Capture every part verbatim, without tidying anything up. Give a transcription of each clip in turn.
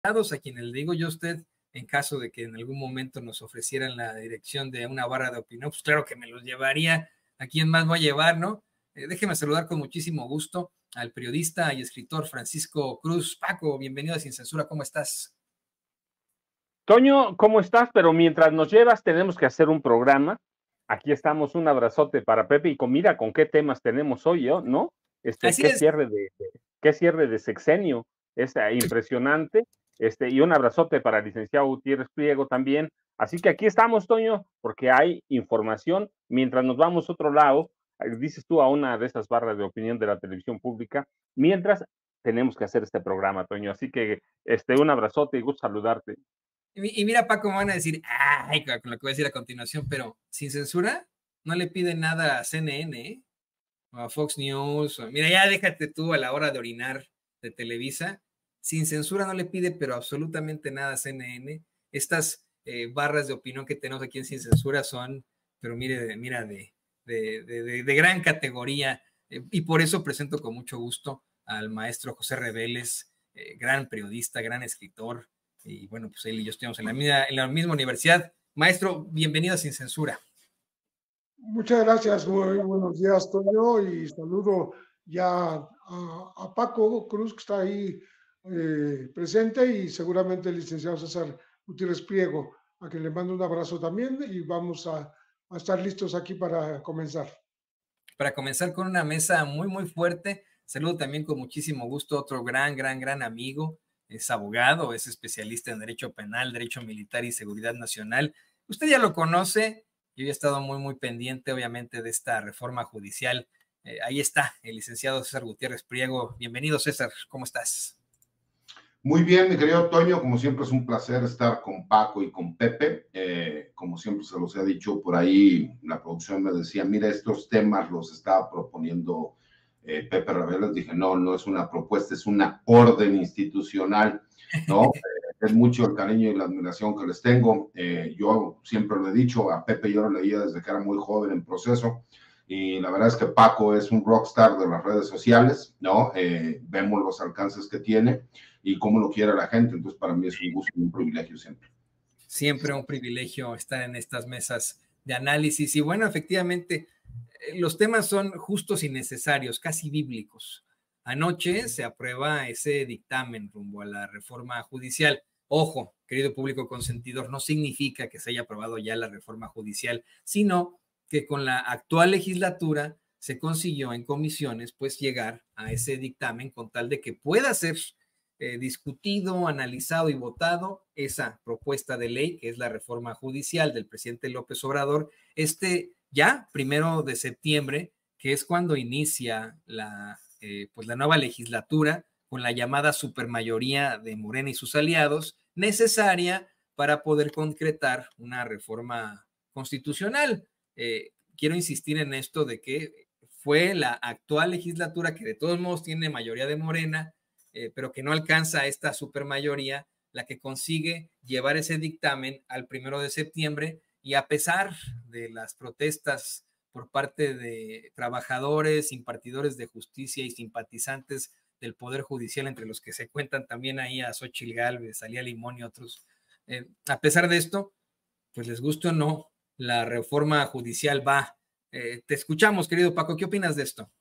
a quienes le digo yo a usted, en caso de que en algún momento nos ofrecieran la dirección de una barra de opinión, pues claro que me los llevaría. ¿A quién más voy a llevar, no? Eh, déjeme saludar con muchísimo gusto al periodista y escritor Francisco Cruz. Paco, bienvenido a Sin Censura, ¿cómo estás? Toño, ¿cómo estás? Pero mientras nos llevas, tenemos que hacer un programa. Aquí estamos, un abrazote para Pepe y con, mira con qué temas tenemos hoy, ¿no? Este, Así qué es. cierre de, de qué cierre de sexenio, es impresionante. Este, y un abrazote para el licenciado Gutiérrez Priego también. Así que aquí estamos, Toño, porque hay información. Mientras nos vamos a otro lado, dices tú a una de esas barras de opinión de la televisión pública, mientras tenemos que hacer este programa, Toño. Así que este, un abrazote y gusto saludarte. Y, y mira, Paco, me van a decir, ay, con lo que voy a decir a continuación, pero sin censura, no le piden nada a C N N, ¿eh? O a Fox News. O, mira, ya déjate tú a la hora de orinar de Televisa. Sin censura no le pide, pero absolutamente nada a C N N. Estas eh, barras de opinión que tenemos aquí en Sin Censura son, pero mire, mira, de, de, de, de, de gran categoría. Eh, y por eso presento con mucho gusto al maestro José Reveles, eh, gran periodista, gran escritor. Y bueno, pues él y yo estuvimos en la, misma, en la misma universidad. Maestro, bienvenido a Sin Censura. Muchas gracias, muy buenos días, Toño, y saludo ya a, a Paco Cruz, que está ahí eh, presente, y seguramente el licenciado César Gutiérrez Priego, a quien le mando un abrazo también, y vamos a, a estar listos aquí para comenzar. Para comenzar con una mesa muy, muy fuerte. Saludo también con muchísimo gusto a otro gran, gran, gran amigo. Es abogado, es especialista en Derecho Penal, Derecho Militar y Seguridad Nacional. Usted ya lo conoce. Yo he estado muy, muy pendiente, obviamente, de esta reforma judicial. Eh, ahí está, el licenciado César Gutiérrez Priego. Bienvenido, César. ¿Cómo estás? Muy bien, mi querido Toño, como siempre es un placer estar con Paco y con Pepe. Eh, como siempre se los he dicho por ahí, la producción me decía, mira, estos temas los estaba proponiendo eh, Pepe Reveles. Dije, no, no es una propuesta, es una orden institucional, ¿no? eh, es mucho el cariño y la admiración que les tengo. Eh, yo siempre lo he dicho, a Pepe yo lo leía desde que era muy joven en Proceso. Y la verdad es que Paco es un rockstar de las redes sociales, ¿no? Eh, vemos los alcances que tiene y cómo lo quiere la gente. Entonces, para mí es un gusto y un privilegio siempre. Siempre un privilegio estar en estas mesas de análisis. Y bueno, efectivamente, los temas son justos y necesarios, casi bíblicos. Anoche se aprueba ese dictamen rumbo a la reforma judicial. Ojo, querido público consentidor, no significa que se haya aprobado ya la reforma judicial, sino que con la actual legislatura se consiguió en comisiones pues llegar a ese dictamen con tal de que pueda ser eh, discutido, analizado y votado esa propuesta de ley que es la reforma judicial del presidente López Obrador este ya primero de septiembre, que es cuando inicia la, eh, pues la nueva legislatura con la llamada supermayoría de Morena y sus aliados, necesaria para poder concretar una reforma constitucional. Eh, quiero insistir en esto de que fue la actual legislatura que de todos modos tiene mayoría de Morena, eh, pero que no alcanza esta supermayoría, la que consigue llevar ese dictamen al primero de septiembre y a pesar de las protestas por parte de trabajadores, impartidores de justicia y simpatizantes del Poder Judicial, entre los que se cuentan también ahí a Xochitl Gálvez, Alía Limón y otros, eh, a pesar de esto, pues les guste o no, la reforma judicial va. Eh, te escuchamos, querido Paco, ¿qué opinas de esto?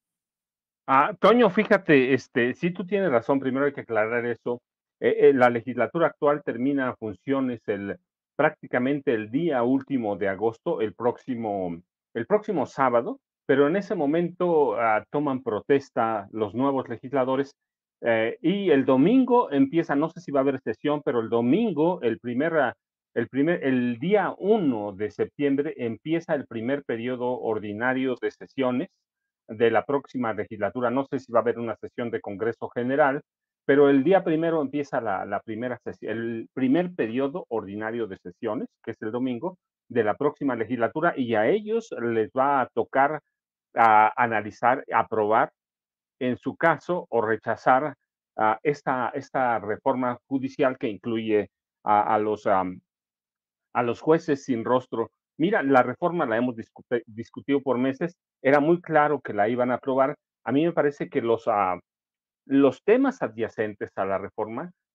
Ah, Toño, fíjate, este, sí tú tienes razón, primero hay que aclarar eso. Eh, eh, la legislatura actual termina funciones el, prácticamente el día último de agosto, el próximo, el próximo sábado, pero en ese momento uh, toman protesta los nuevos legisladores eh, y el domingo empieza, no sé si va a haber sesión, pero el domingo, el primer, el primer, el día uno de septiembre empieza el primer periodo ordinario de sesiones de la próxima legislatura. No sé si va a haber una sesión de Congreso General, pero el día primero empieza la, la primera sesión, el primer periodo ordinario de sesiones, que es el domingo, de la próxima legislatura, y a ellos les va a tocar a analizar, aprobar, en su caso, o rechazar uh, esta, esta reforma judicial que incluye a, a los um, a los jueces sin rostro. Mira, la reforma la hemos discut discutido por meses, era muy claro que la iban a aprobar. A mí me parece que los, uh, los temas adyacentes a la reforma uh,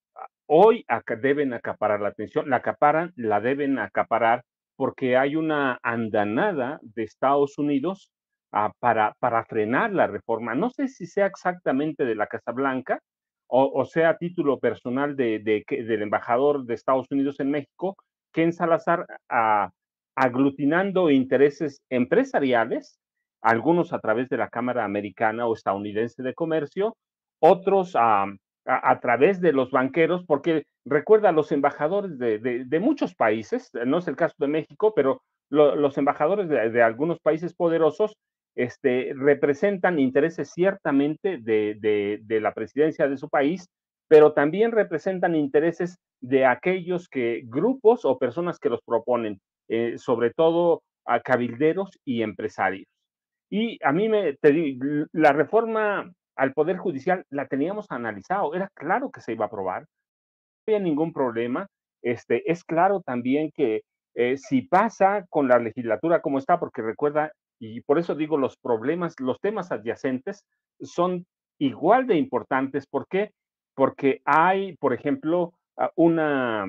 hoy acá deben acaparar la atención, la acaparan, la deben acaparar porque hay una andanada de Estados Unidos uh, para, para frenar la reforma. No sé si sea exactamente de la Casa Blanca o, o sea a título personal de, de, de, del embajador de Estados Unidos en México, Ken Salazar, uh, aglutinando intereses empresariales, algunos a través de la Cámara Americana o Estadounidense de Comercio, otros a... Uh, A, a través de los banqueros, porque recuerda, los embajadores de, de, de muchos países, no es el caso de México, pero lo, los embajadores de, de algunos países poderosos este, representan intereses ciertamente de, de, de la presidencia de su país, pero también representan intereses de aquellos que, grupos o personas que los proponen, eh, sobre todo a cabilderos y empresarios. Y a mí me, te, la reforma al Poder Judicial la teníamos analizado, era claro que se iba a aprobar, no había ningún problema. Este, es claro también que eh, si pasa con la legislatura como está, porque recuerda, y por eso digo, los problemas, los temas adyacentes son igual de importantes. ¿Por qué? Porque hay, por ejemplo, una,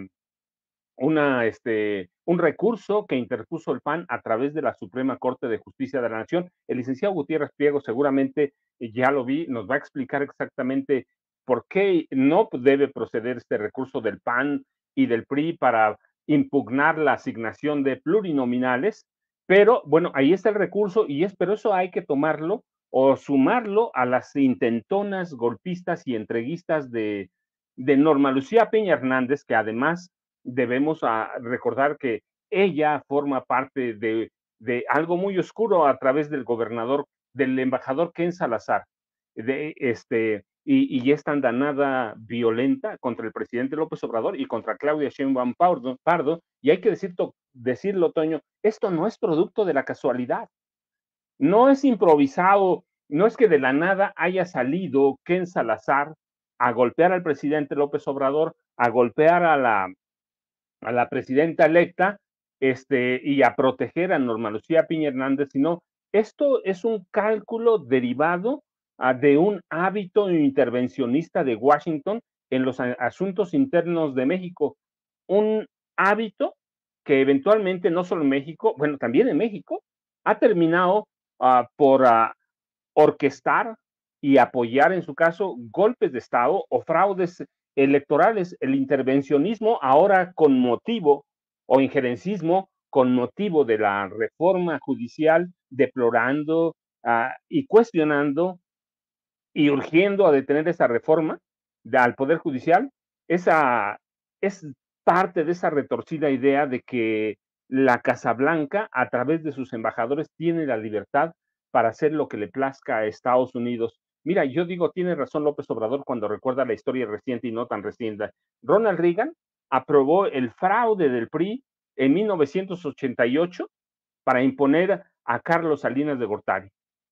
una, este, un recurso que interpuso el P A N a través de la Suprema Corte de Justicia de la Nación. El licenciado Gutiérrez Priego seguramente ya lo vi, nos va a explicar exactamente por qué no debe proceder este recurso del P A N y del P R I para impugnar la asignación de plurinominales, pero bueno, ahí está el recurso y es, pero eso hay que tomarlo o sumarlo a las intentonas golpistas y entreguistas de, de Norma Lucía Peña Hernández, que además debemos a recordar que ella forma parte de, de algo muy oscuro a través del gobernador, del embajador Ken Salazar, de este, y, y esta andanada violenta contra el presidente López Obrador y contra Claudia Sheinbaum Pardo, Pardo y hay que decir, decirlo, Toño, esto no es producto de la casualidad, no es improvisado, no es que de la nada haya salido Ken Salazar a golpear al presidente López Obrador, a golpear a la a la presidenta electa este, y a proteger a Norma Lucía Piña Hernández, sino esto es un cálculo derivado uh, de un hábito intervencionista de Washington en los asuntos internos de México, un hábito que eventualmente no solo en México, bueno, también en México, ha terminado uh, por uh, orquestar y apoyar en su caso golpes de Estado o fraudes electorales, el intervencionismo ahora con motivo o injerencismo con motivo de la reforma judicial, deplorando uh, y cuestionando y urgiendo a detener esa reforma de, al Poder Judicial, esa es parte de esa retorcida idea de que la Casa Blanca, a través de sus embajadores, tiene la libertad para hacer lo que le plazca a Estados Unidos. Mira, yo digo, tiene razón López Obrador cuando recuerda la historia reciente y no tan reciente. Ronald Reagan aprobó el fraude del P R I en mil novecientos ochenta y ocho para imponer a Carlos Salinas de Gortari.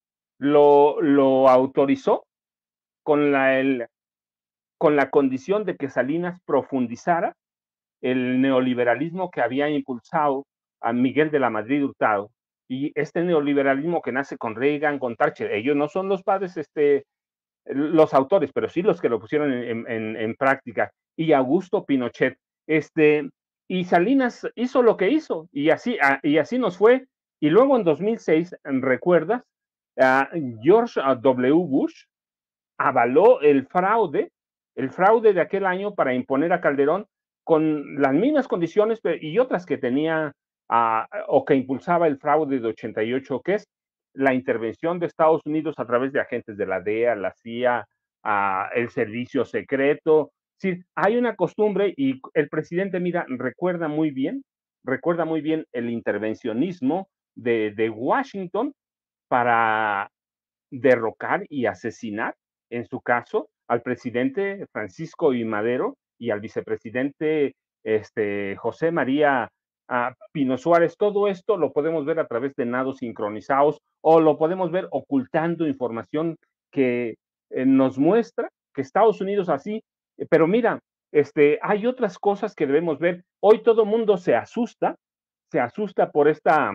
Lo, lo autorizó con la, el, con la condición de que Salinas profundizara el neoliberalismo que había impulsado a Miguel de la Madrid Hurtado. Y este neoliberalismo que nace con Reagan, con Thatcher, ellos no son los padres, este, los autores, pero sí los que lo pusieron en, en, en práctica, y Augusto Pinochet. Este, y Salinas hizo lo que hizo, y así, y así nos fue. Y luego en dos mil seis, ¿recuerdas? Uh, George W. Bush avaló el fraude, el fraude de aquel año para imponer a Calderón con las mismas condiciones y otras que tenía uh, o que impulsaba el fraude de ochenta y ocho, que es la intervención de Estados Unidos a través de agentes de la D E A, la C I A, uh, el servicio secreto. Sí, hay una costumbre y el presidente, mira, recuerda muy bien, recuerda muy bien el intervencionismo de, de Washington para derrocar y asesinar, en su caso, al presidente Francisco I. Madero y al vicepresidente este, José María uh, Pino Suárez. Todo esto lo podemos ver a través de nados sincronizados o lo podemos ver ocultando información que eh, nos muestra que Estados Unidos así, eh, pero mira, este, hay otras cosas que debemos ver. Hoy todo el mundo se asusta, se asusta por esta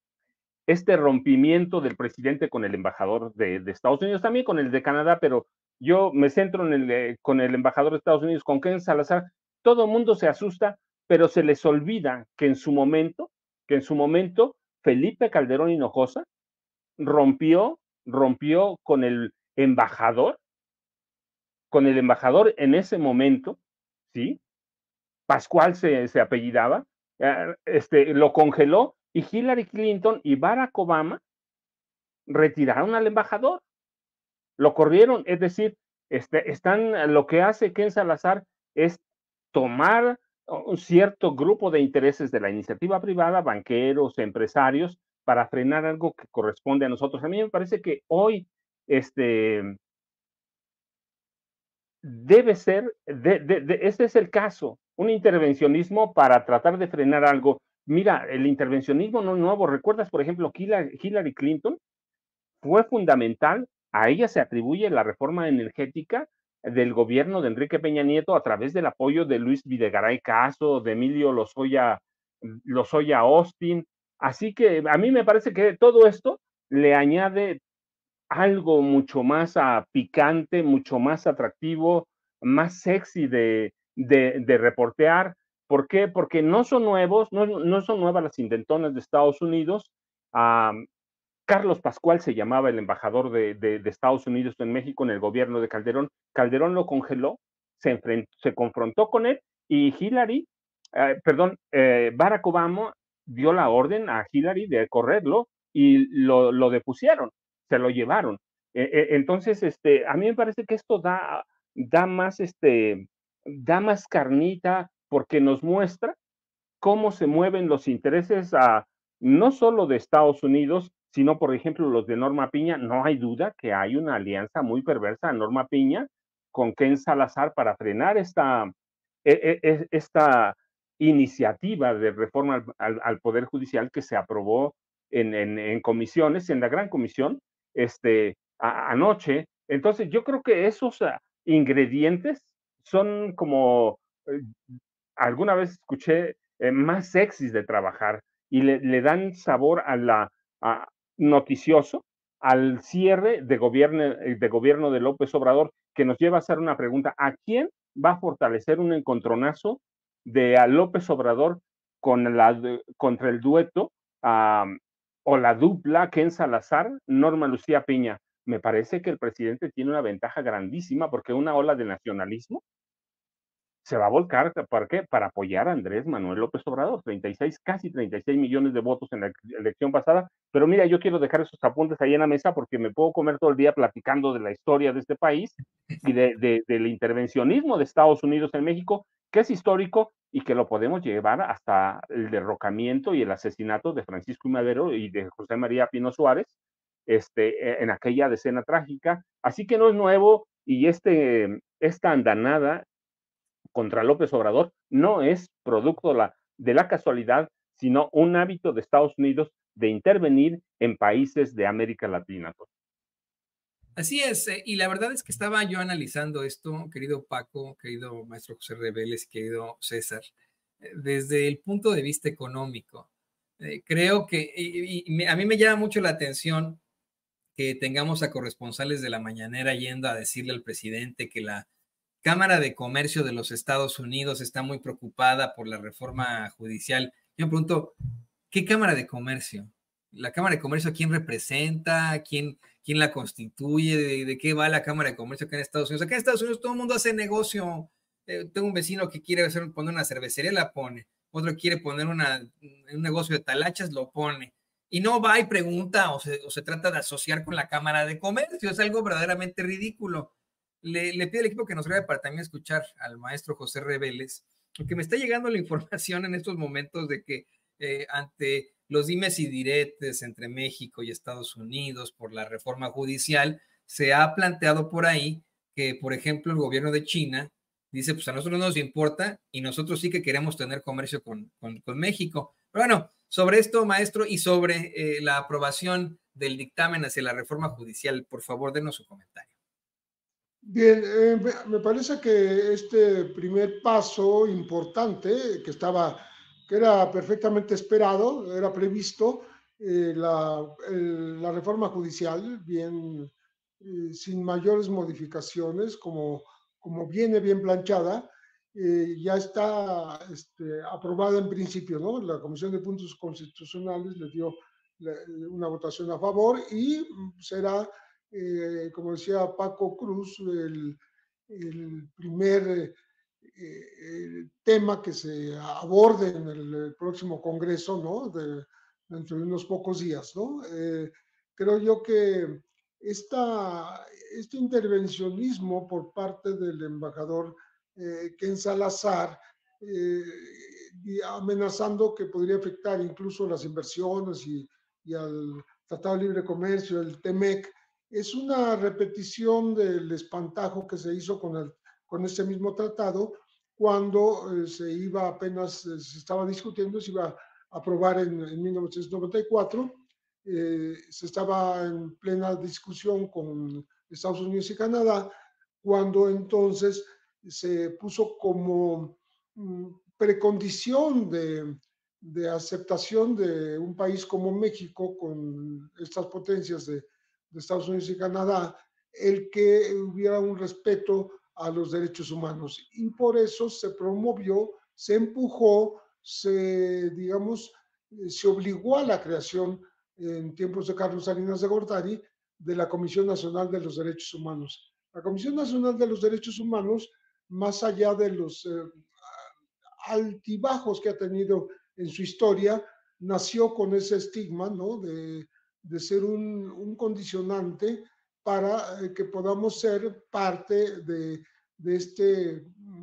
este rompimiento del presidente con el embajador de, de Estados Unidos, también con el de Canadá, pero yo me centro en el, eh, con el embajador de Estados Unidos, con Ken Salazar, todo el mundo se asusta, pero se les olvida que en su momento, que en su momento, Felipe Calderón Hinojosa rompió, rompió con el embajador, con el embajador en ese momento, ¿sí? Pascual se, se apellidaba, eh, este, lo congeló, y Hillary Clinton y Barack Obama retiraron al embajador, lo corrieron, es decir, este, están, lo que hace Ken Salazar es tomar un cierto grupo de intereses de la iniciativa privada, banqueros, empresarios, para frenar algo que corresponde a nosotros. A mí me parece que hoy, este, debe ser, de, de, de, este es el caso, un intervencionismo para tratar de frenar algo. Mira, el intervencionismo no es nuevo. ¿Recuerdas, por ejemplo, Hillary Clinton? Fue fundamental, a ella se atribuye la reforma energética del gobierno de Enrique Peña Nieto a través del apoyo de Luis Videgaray Caso, de Emilio Lozoya, Lozoya Austin. Así que a mí me parece que todo esto le añade algo mucho más uh, picante, mucho más atractivo, más sexy de, de, de reportear. ¿Por qué? Porque no son nuevos, no, no son nuevas las intentonas de Estados Unidos. Um, Carlos Pascual se llamaba el embajador de, de, de, Estados Unidos en México en el gobierno de Calderón. Calderón lo congeló, se, enfrentó, se confrontó con él y Hillary, eh, perdón, eh, Barack Obama dio la orden a Hillary de correrlo y lo, lo depusieron, se lo llevaron. Eh, eh, entonces, este, a mí me parece que esto da, da, más, este, da más carnita porque nos muestra cómo se mueven los intereses a, no solo de Estados Unidos, sino, por ejemplo, los de Norma Piña. No hay duda que hay una alianza muy perversa de Norma Piña con Ken Salazar para frenar esta, esta iniciativa de reforma al, al, al Poder Judicial que se aprobó en, en, en comisiones, en la Gran Comisión, este, a, anoche. Entonces, yo creo que esos uh, ingredientes son como, eh, alguna vez escuché, eh, más sexys de trabajar y le, le dan sabor a la a, noticioso al cierre de gobierno, de gobierno de López Obrador, que nos lleva a hacer una pregunta: ¿a quién va a fortalecer un encontronazo de a López Obrador con la, de, contra el dueto um, o la dupla Ken Salazar, Norma Lucía Piña? Me parece que el presidente tiene una ventaja grandísima porque una ola de nacionalismo se va a volcar, ¿para qué? Para apoyar a Andrés Manuel López Obrador, treinta y seis, casi treinta y seis millones de votos en la elección pasada. Pero mira, yo quiero dejar esos apuntes ahí en la mesa porque me puedo comer todo el día platicando de la historia de este país y de, de, del intervencionismo de Estados Unidos en México, que es histórico y que lo podemos llevar hasta el derrocamiento y el asesinato de Francisco I. Madero y de José María Pino Suárez, este, en aquella decena trágica. Así que no es nuevo, y este, esta andanada contra López Obrador no es producto la, de la casualidad, sino un hábito de Estados Unidos de intervenir en países de América Latina. Así es, eh, y la verdad es que estaba yo analizando esto, querido Paco, querido maestro José Reveles, querido César, eh, desde el punto de vista económico. Eh, creo que y, y me, a mí me llama mucho la atención que tengamos a corresponsales de la mañanera yendo a decirle al presidente que la Cámara de Comercio de los Estados Unidos está muy preocupada por la reforma judicial. Yo me pregunto, ¿qué Cámara de Comercio? ¿La Cámara de Comercio quién representa? ¿Quién, quién la constituye? ¿De, ¿De qué va la Cámara de Comercio acá en Estados Unidos? Acá en Estados Unidos todo el mundo hace negocio. Eh, tengo un vecino que quiere hacer, poner una cervecería, la pone. Otro quiere poner una, un negocio de talachas, lo pone. Y no va y pregunta o se, o se trata de asociar con la Cámara de Comercio. Es algo verdaderamente ridículo. Le, le pido al equipo que nos grabe para también escuchar al maestro José Reveles, porque me está llegando la información en estos momentos de que eh, ante los dimes y diretes entre México y Estados Unidos por la reforma judicial, se ha planteado por ahí que, por ejemplo, el gobierno de China dice, pues a nosotros no nos importa y nosotros sí que queremos tener comercio con, con, con México. Pero bueno, sobre esto, maestro, y sobre eh, la aprobación del dictamen hacia la reforma judicial, por favor, denos su comentario. Bien, eh, me parece que este primer paso importante, que estaba, que era perfectamente esperado, era previsto, eh, la, el, la reforma judicial, bien eh, sin mayores modificaciones, como, como viene bien planchada, eh, ya está este, aprobada en principio, ¿no? La Comisión de Puntos Constitucionales le dio la, una votación a favor y será, eh, como decía Paco Cruz, el, el primer eh, el tema que se aborde en el, el próximo Congreso, ¿no? De, dentro de unos pocos días, ¿no? Eh, creo yo que esta, este intervencionismo por parte del embajador eh, Ken Salazar, eh, amenazando que podría afectar incluso las inversiones y, y al Tratado de Libre Comercio, el TEMEC, es una repetición del espantajo que se hizo con, el, con este mismo tratado cuando eh, se iba apenas, eh, se estaba discutiendo, se iba a aprobar en, en mil novecientos noventa y cuatro, eh, se estaba en plena discusión con Estados Unidos y Canadá, cuando entonces se puso como mm, precondición de, de aceptación de un país como México con estas potencias de, de Estados Unidos y Canadá, el que hubiera un respeto a los derechos humanos. Y por eso se promovió, se empujó, se, digamos, se obligó a la creación en tiempos de Carlos Salinas de Gortari de la Comisión Nacional de los Derechos Humanos. La Comisión Nacional de los Derechos Humanos, más allá de los eh, altibajos que ha tenido en su historia, nació con ese estigma, ¿no? De, de ser un, un condicionante para eh, que podamos ser parte de, de, este,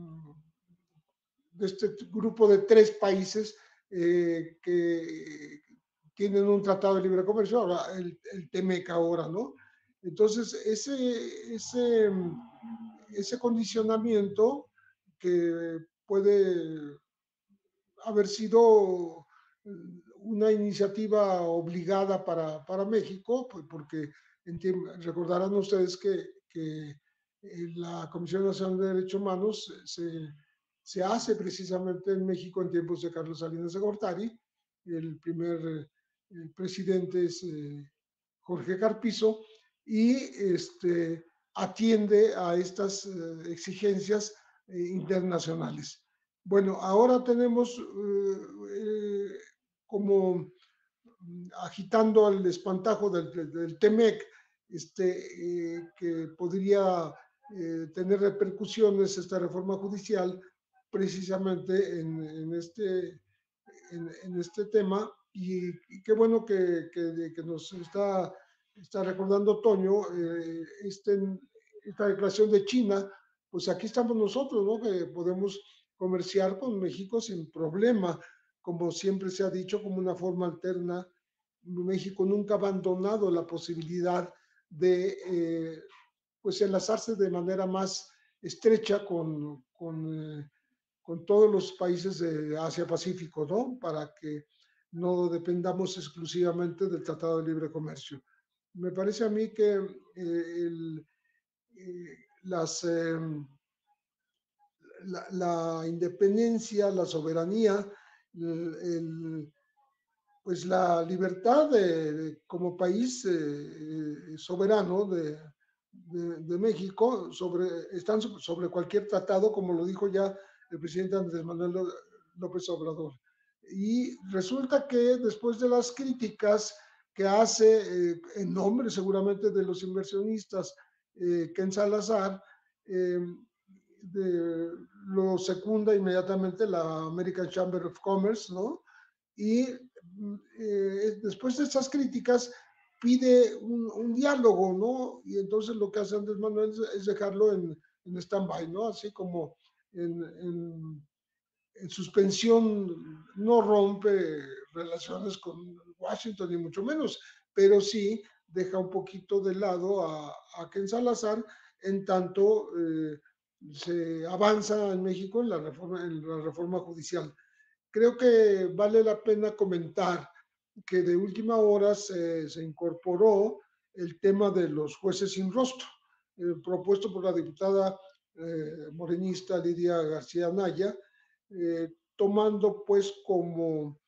de este grupo de tres países eh, que tienen un tratado de libre comercio, ahora el, el TEMEC ahora, ¿no? Entonces, ese, ese, ese condicionamiento que puede haber sido una iniciativa obligada para, para México, pues porque recordarán ustedes que, que la Comisión Nacional de Derechos Humanos se, se hace precisamente en México en tiempos de Carlos Salinas de Gortari. El primer el presidente es eh, Jorge Carpizo y este, atiende a estas eh, exigencias eh, internacionales. Bueno, ahora tenemos eh, eh, como agitando el espantajo del, del, del TEMEC, este, eh, que podría eh, tener repercusiones esta reforma judicial precisamente en, en, este, en, en este tema. Y, y, qué bueno que, que, que nos está, está recordando Toño eh, este, esta declaración de China, pues aquí estamos nosotros, ¿no? Que podemos comerciar con México sin problema, como siempre se ha dicho, como una forma alterna. México nunca ha abandonado la posibilidad de eh, pues enlazarse de manera más estrecha con, con, eh, con todos los países de Asia-Pacífico, ¿no? Para que no dependamos exclusivamente del Tratado de Libre Comercio. Me parece a mí que eh, el, eh, las, eh, la, la, independencia, la soberanía, el, el, pues la libertad de, de, como país eh, soberano de, de, de, México sobre, están sobre cualquier tratado, como lo dijo ya el presidente Andrés Manuel López Obrador. Y resulta que después de las críticas que hace eh, en nombre seguramente de los inversionistas eh, Ken Salazar, eh, de, lo secunda inmediatamente la American Chamber of Commerce, ¿no? Y eh, después de estas críticas pide un, un, diálogo, ¿no? Y entonces lo que hace Andrés Manuel es, es dejarlo en, en stand-by, ¿no? Así como en, en, en, suspensión, no rompe relaciones con Washington ni mucho menos, pero sí deja un poquito de lado a, a Ken Salazar en tanto eh, se avanza en México en la reforma, en la reforma judicial. Creo que vale la pena comentar que de última hora se, se incorporó el tema de los jueces sin rostro, eh, propuesto por la diputada eh, morenista Lidia García Anaya, eh, tomando pues como,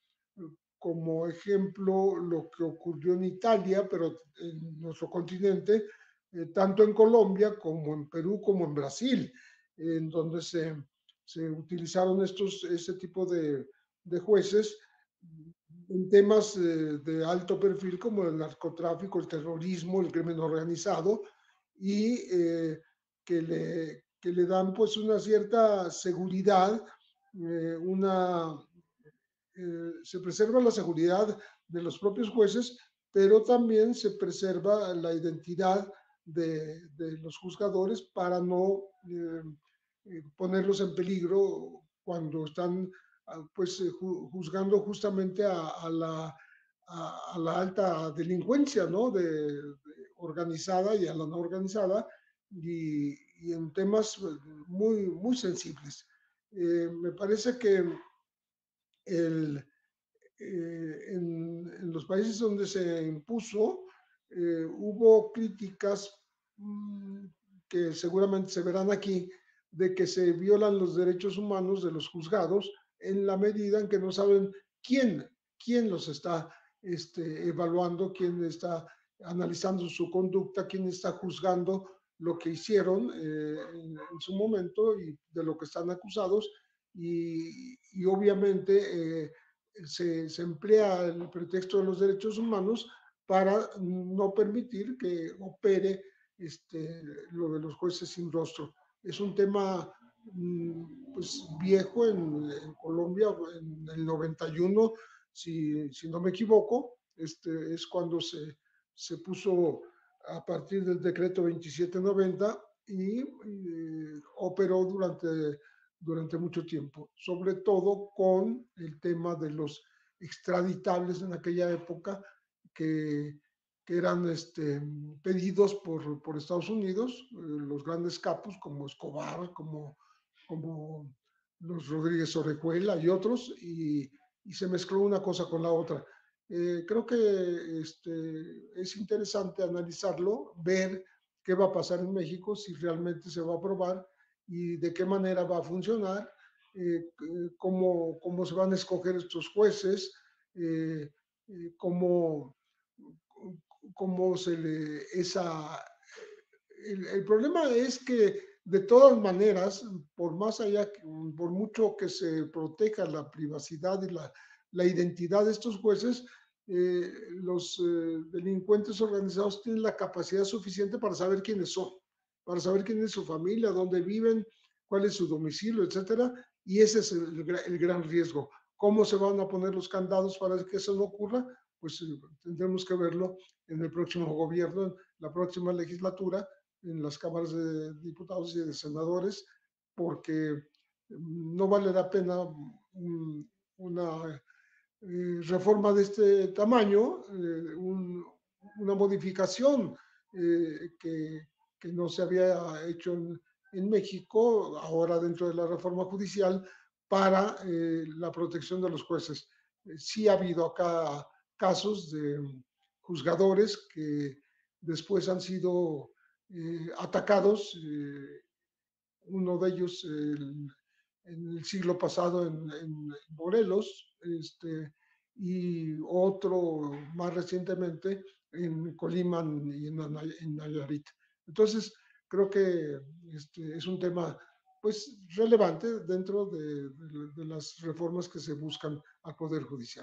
como ejemplo lo que ocurrió en Italia, pero en nuestro continente, eh, tanto en Colombia como en Perú como en Brasil, en donde se, se utilizaron estos, este tipo de, de jueces en temas eh, de alto perfil como el narcotráfico, el terrorismo, el crimen organizado, y eh, que, le, que le dan pues una cierta seguridad, eh, una, eh, se preserva la seguridad de los propios jueces, pero también se preserva la identidad de, de los juzgadores para no eh, eh, ponerlos en peligro cuando están pues juzgando justamente a, a, la, a, a, la alta delincuencia, ¿no? De, de organizada y a la no organizada, y, y en temas muy, muy sensibles. Eh, me parece que el, eh, en, en, los países donde se impuso, eh, hubo críticas mmm, que seguramente se verán aquí, de que se violan los derechos humanos de los juzgados en la medida en que no saben quién, quién los está este, evaluando, quién está analizando su conducta, quién está juzgando lo que hicieron eh, en, en, su momento y de lo que están acusados, y, y obviamente eh, se, se emplea el pretexto de los derechos humanos para no permitir que opere este, lo de los jueces sin rostro. Es un tema pues viejo en, en Colombia, en el noventa y uno, si, si no me equivoco, este, es cuando se, se puso a partir del decreto veintisiete noventa y eh, operó durante, durante mucho tiempo, sobre todo con el tema de los extraditables en aquella época que, que eran este, pedidos por, por Estados Unidos, eh, los grandes capos como Escobar, como, como los Rodríguez Orejuela y otros, y, y se mezcló una cosa con la otra. Eh, creo que este, es interesante analizarlo, ver qué va a pasar en México, si realmente se va a aprobar y de qué manera va a funcionar, eh, cómo, cómo se van a escoger estos jueces, eh, eh, cómo, cómo se le... Esa, el, el problema es que de todas maneras, por más allá, por mucho que se proteja la privacidad y la, la identidad de estos jueces, eh, los eh, delincuentes organizados tienen la capacidad suficiente para saber quiénes son, para saber quién es su familia, dónde viven, cuál es su domicilio, etcétera, y ese es el, el gran riesgo. ¿Cómo se van a poner los candados para que eso no ocurra? Pues eh, tendremos que verlo en el próximo gobierno, en la próxima legislatura, en las cámaras de diputados y de senadores, porque no vale la pena un, una eh, reforma de este tamaño, eh, un, una modificación eh, que, que, no se había hecho en, en, México, ahora dentro de la reforma judicial, para eh, la protección de los jueces. Eh, sí ha habido acá casos de juzgadores que después han sido eh, atacados, eh, uno de ellos el, en el siglo pasado en, en Morelos, este, y otro más recientemente en Colima y en, en Nayarit. Entonces, creo que este, es un tema pues relevante dentro de, de, de las reformas que se buscan al Poder Judicial.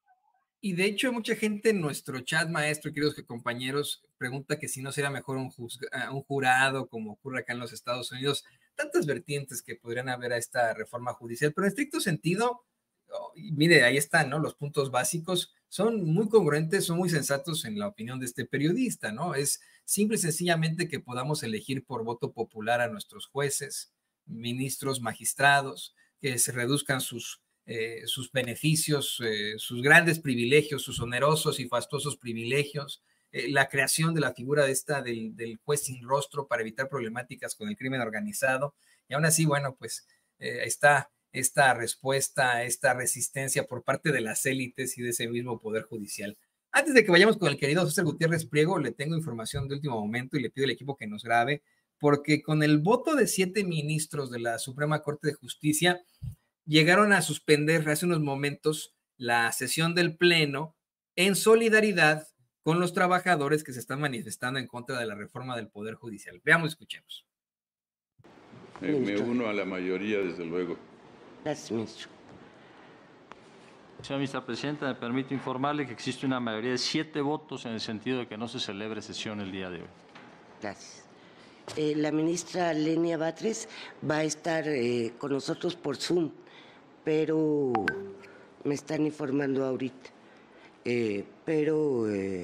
Y de hecho, mucha gente en nuestro chat, maestro, queridos compañeros, pregunta que si no sería mejor un, un jurado, como ocurre acá en los Estados Unidos. Tantas vertientes que podrían haber a esta reforma judicial, pero en estricto sentido, oh, mire, ahí están, ¿no? Los puntos básicos son muy congruentes, son muy sensatos en la opinión de este periodista, ¿no? Es simple y sencillamente que podamos elegir por voto popular a nuestros jueces, ministros, magistrados, que se reduzcan sus Eh, sus beneficios, eh, sus grandes privilegios, sus onerosos y fastuosos privilegios, eh, la creación de la figura de esta del, del juez sin rostro para evitar problemáticas con el crimen organizado. Y aún así, bueno, pues eh, está esta respuesta, esta resistencia por parte de las élites y de ese mismo Poder Judicial. Antes de que vayamos con el querido César Gutiérrez Priego, le tengo información de último momento y le pido al equipo que nos grabe, porque con el voto de siete ministros de la Suprema Corte de Justicia, llegaron a suspender hace unos momentos la sesión del Pleno en solidaridad con los trabajadores que se están manifestando en contra de la reforma del Poder Judicial. Veamos, escuchemos. Me, me uno a la mayoría, desde luego. Gracias, ministro. Señora ministra presidenta, me permito informarle que existe una mayoría de siete votos en el sentido de que no se celebre sesión el día de hoy. Gracias. Eh, la ministra Lenia Batres va a estar eh, con nosotros por Zoom, pero me están informando ahorita. Eh, pero eh,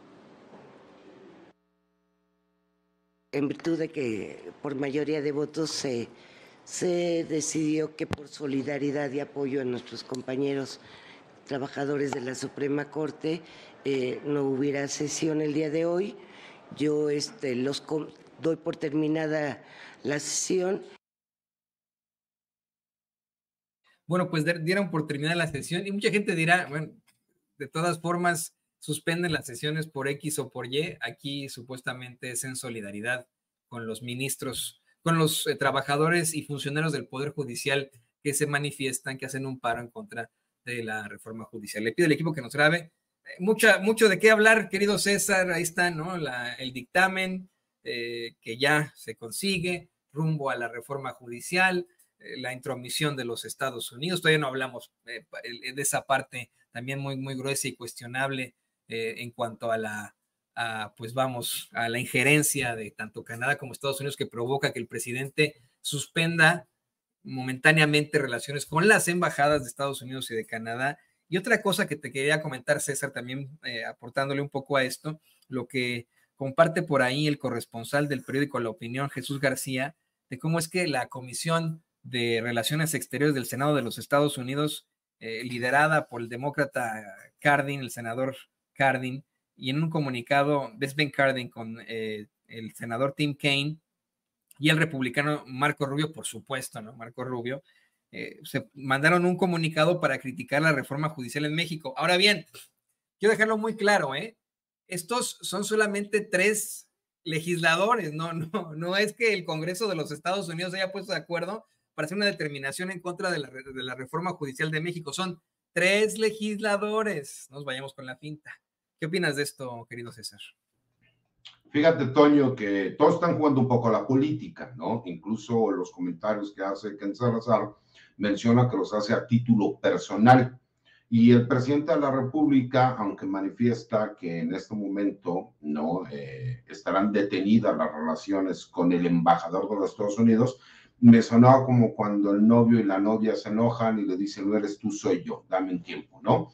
en virtud de que por mayoría de votos se, se decidió que por solidaridad y apoyo a nuestros compañeros trabajadores de la Suprema Corte eh, no hubiera sesión el día de hoy. Yo este, los doy por terminada la sesión. Bueno, pues dieron por terminada la sesión y mucha gente dirá, bueno, de todas formas suspenden las sesiones por X o por Y. Aquí supuestamente es en solidaridad con los ministros, con los eh, trabajadores y funcionarios del Poder Judicial que se manifiestan, que hacen un paro en contra de la reforma judicial. Le pido al equipo que nos grabe. Eh, mucha, mucho de qué hablar, querido César. Ahí está, ¿no? La, el dictamen eh, que ya se consigue rumbo a la reforma judicial, eh, la intromisión de los Estados Unidos. Todavía no hablamos eh, de esa parte también muy, muy gruesa y cuestionable eh, en cuanto a la, a, pues vamos, a la injerencia de tanto Canadá como Estados Unidos que provoca que el presidente suspenda momentáneamente relaciones con las embajadas de Estados Unidos y de Canadá. Y otra cosa que te quería comentar, César, también eh, aportándole un poco a esto, lo que comparte por ahí el corresponsal del periódico La Opinión, Jesús García, de cómo es que la Comisión de Relaciones Exteriores del Senado de los Estados Unidos, eh, liderada por el demócrata Cardin, el senador Cardin, y en un comunicado, ves Ben Cardin con eh, el senador Tim Kaine, y el republicano Marco Rubio, por supuesto, ¿no? Marco Rubio, eh, se mandaron un comunicado para criticar la reforma judicial en México. Ahora bien, quiero dejarlo muy claro, ¿eh? Estos son solamente tres legisladores, no, no, no es que el Congreso de los Estados Unidos se haya puesto de acuerdo para hacer una determinación en contra de la, de la reforma judicial de México. Son tres legisladores. Nos vayamos con la finta. ¿Qué opinas de esto, querido César? Fíjate, Toño, que todos están jugando un poco a la política, ¿no? Incluso los comentarios que hace Ken Salazar menciona que los hace a título personal. Y el presidente de la República, aunque manifiesta que en este momento no eh, estarán detenidas las relaciones con el embajador de los Estados Unidos, me sonaba como cuando el novio y la novia se enojan y le dicen, no eres tú, soy yo, dame un tiempo, ¿no?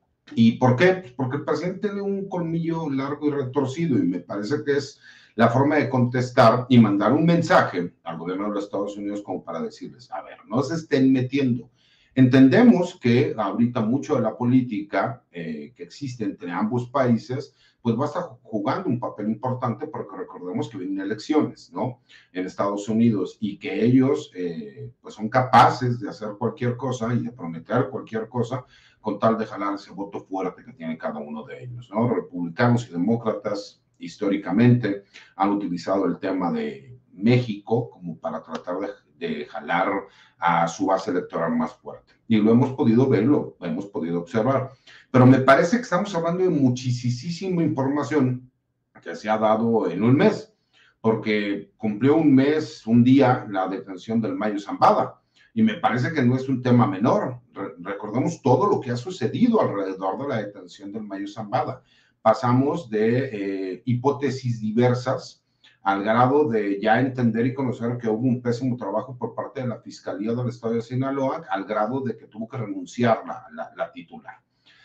¿Y por qué? Pues porque el presidente tiene un colmillo largo y retorcido y me parece que es la forma de contestar y mandar un mensaje al gobierno de los Estados Unidos como para decirles, a ver, no se estén metiendo. Entendemos que ahorita mucho de la política eh, que existe entre ambos países, pues va a estar jugando un papel importante porque recordemos que vienen elecciones, ¿no? En Estados Unidos y que ellos eh, pues son capaces de hacer cualquier cosa y de prometer cualquier cosa con tal de jalar ese voto fuerte que tiene cada uno de ellos, ¿no? Republicanos y demócratas históricamente han utilizado el tema de México como para tratar de, de jalar a su base electoral más fuerte. Y lo hemos podido verlo, lo hemos podido observar. Pero me parece que estamos hablando de muchísima información que se ha dado en un mes, porque cumplió un mes, un día, la detención del Mayo Zambada. Y me parece que no es un tema menor. Re- recordemos todo lo que ha sucedido alrededor de la detención del Mayo Zambada. Pasamos de eh, hipótesis diversas al grado de ya entender y conocer que hubo un pésimo trabajo por parte de la Fiscalía del Estado de Sinaloa, al grado de que tuvo que renunciar la, la, la titular.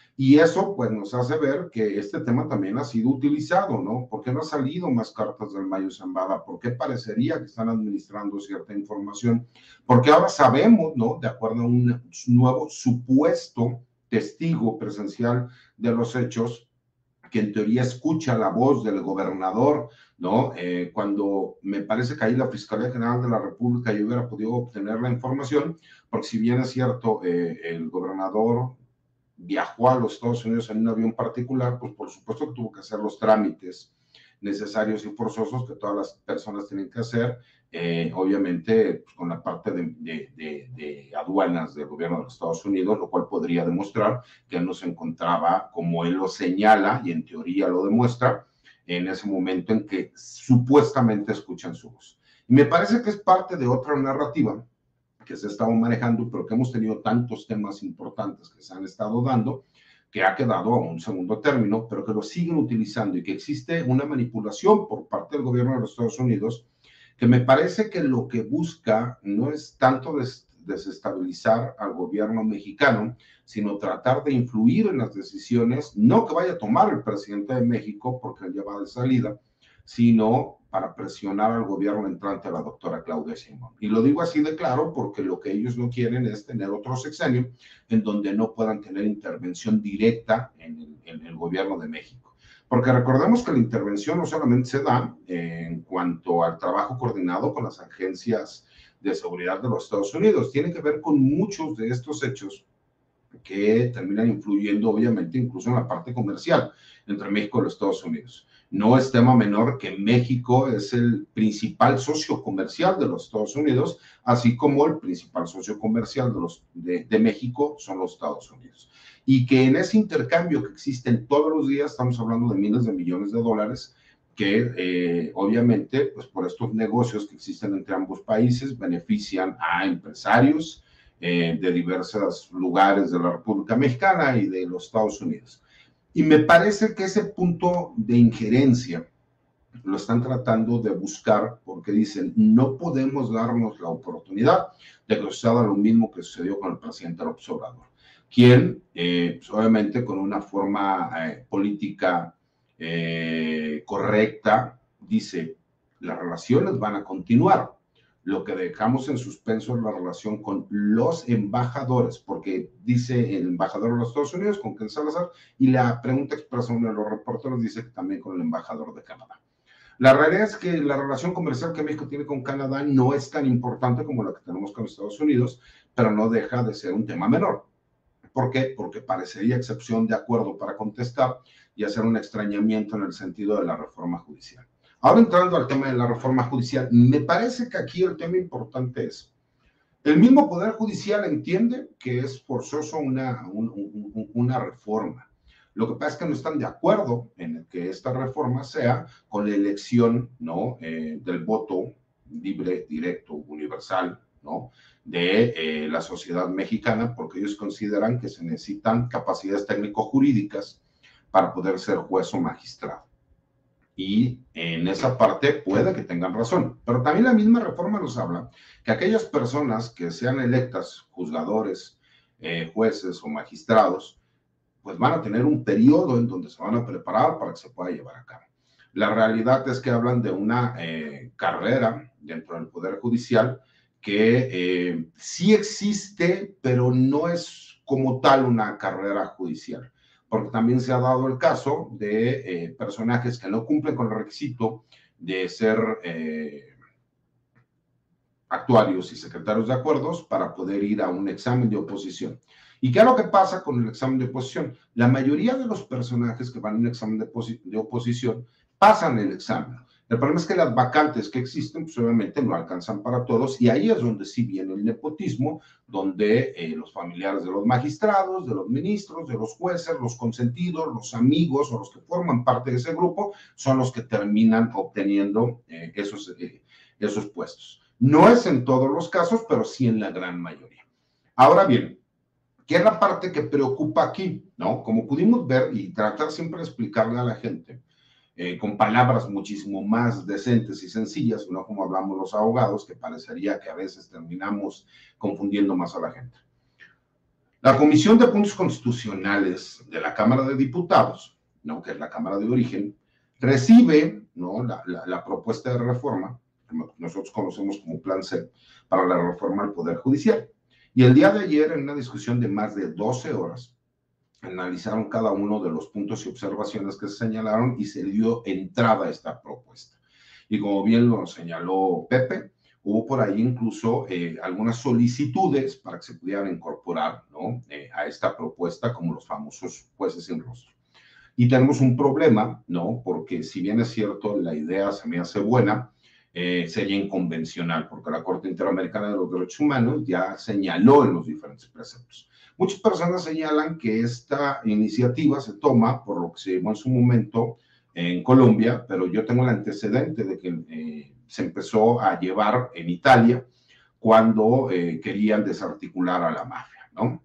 Y eso pues nos hace ver que este tema también ha sido utilizado, ¿no? ¿Por qué no ha salido más cartas del Mayo Zambada? ¿Por qué parecería que están administrando cierta información? Porque ahora sabemos, ¿no? De acuerdo a un nuevo supuesto testigo presencial de los hechos, que en teoría escucha la voz del gobernador, ¿no? Eh, cuando me parece que ahí la Fiscalía General de la República yo hubiera podido obtener la información, porque si bien es cierto, eh, el gobernador viajó a los Estados Unidos en un avión particular, pues por supuesto que tuvo que hacer los trámites necesarios y forzosos que todas las personas tienen que hacer, eh, obviamente pues, con la parte de, de, de, de aduanas del gobierno de los Estados Unidos, lo cual podría demostrar que él no se encontraba, como él lo señala y en teoría lo demuestra, en ese momento en que supuestamente escuchan su voz. Y me parece que es parte de otra narrativa que se ha estado manejando, pero que hemos tenido tantos temas importantes que se han estado dando, que ha quedado a un segundo término, pero que lo siguen utilizando y que existe una manipulación por parte del gobierno de los Estados Unidos, que me parece que lo que busca no es tanto des desestabilizar al gobierno mexicano, sino tratar de influir en las decisiones, no que vaya a tomar el presidente de México, porque él ya va de salida, sino para presionar al gobierno entrante, a la doctora Claudia Sheinbaum. Y lo digo así de claro porque lo que ellos no quieren es tener otro sexenio en donde no puedan tener intervención directa en el, en el gobierno de México. Porque recordemos que la intervención no solamente se da en cuanto al trabajo coordinado con las agencias de seguridad de los Estados Unidos, tiene que ver con muchos de estos hechos que terminan influyendo obviamente incluso en la parte comercial entre México y los Estados Unidos. No es tema menor que México es el principal socio comercial de los Estados Unidos, así como el principal socio comercial de, los, de, de México son los Estados Unidos. Y que en ese intercambio que existen todos los días, estamos hablando de miles de millones de dólares, que eh, obviamente, pues por estos negocios que existen entre ambos países, benefician a empresarios eh, de diversos lugares de la República Mexicana y de los Estados Unidos. Y me parece que ese punto de injerencia lo están tratando de buscar porque dicen, no podemos darnos la oportunidad de que suceda lo mismo que sucedió con el presidente López Obrador, quien, eh, pues obviamente con una forma eh, política eh, correcta, dice, las relaciones van a continuar. Lo que dejamos en suspenso es la relación con los embajadores, porque dice el embajador de los Estados Unidos, con Ken Salazar, y la pregunta expresa uno de los reporteros dice que también con el embajador de Canadá. La realidad es que la relación comercial que México tiene con Canadá no es tan importante como la que tenemos con Estados Unidos, pero no deja de ser un tema menor. ¿Por qué? Porque parecería excepción de acuerdo para contestar y hacer un extrañamiento en el sentido de la reforma judicial. Ahora entrando al tema de la reforma judicial, me parece que aquí el tema importante es, el mismo Poder Judicial entiende que es forzoso una, un, un, una reforma. Lo que pasa es que no están de acuerdo en que esta reforma sea con la elección, ¿no? eh, del voto libre, directo, universal, ¿no? de eh, la sociedad mexicana, porque ellos consideran que se necesitan capacidades técnico-jurídicas para poder ser juez o magistrado. Y en esa parte puede que tengan razón, pero también la misma reforma nos habla que aquellas personas que sean electas, juzgadores, eh, jueces o magistrados, pues van a tener un periodo en donde se van a preparar para que se pueda llevar a cabo. La realidad es que hablan de una eh, carrera dentro del Poder Judicial que eh, sí existe, pero no es como tal una carrera judicial, porque también se ha dado el caso de eh, personajes que no cumplen con el requisito de ser eh, actuarios y secretarios de acuerdos para poder ir a un examen de oposición. ¿Y qué es lo que pasa con el examen de oposición? La mayoría de los personajes que van a un examen de, oposi de oposición pasan el examen. El problema es que las vacantes que existen, pues obviamente no alcanzan para todos, y ahí es donde sí viene el nepotismo, donde eh, los familiares de los magistrados, de los ministros, de los jueces, los consentidos, los amigos o los que forman parte de ese grupo, son los que terminan obteniendo eh, esos, eh, esos puestos. No es en todos los casos, pero sí en la gran mayoría. Ahora bien, ¿qué es la parte que preocupa aquí? ¿No? Como pudimos ver y tratar siempre de explicarle a la gente, Eh, con palabras muchísimo más decentes y sencillas, no como hablamos los abogados, que parecería que a veces terminamos confundiendo más a la gente. La Comisión de Puntos Constitucionales de la Cámara de Diputados, ¿no? que es la Cámara de origen, recibe, ¿no? la, la, la propuesta de reforma, que nosotros conocemos como Plan C, para la reforma al Poder Judicial. Y el día de ayer, en una discusión de más de doce horas, analizaron cada uno de los puntos y observaciones que se señalaron y se dio entrada a esta propuesta. Y como bien lo señaló Pepe, hubo por ahí incluso eh, algunas solicitudes para que se pudieran incorporar, ¿no? eh, a esta propuesta, como los famosos jueces sin rostro. Y tenemos un problema, ¿no? Porque si bien es cierto, la idea se me hace buena, eh, sería inconvencional, porque la Corte Interamericana de los Derechos Humanos ya señaló en los diferentes preceptos. Muchas personas señalan que esta iniciativa se toma por lo que se llevó en su momento en Colombia, pero yo tengo el antecedente de que eh, se empezó a llevar en Italia cuando eh, querían desarticular a la mafia, ¿no?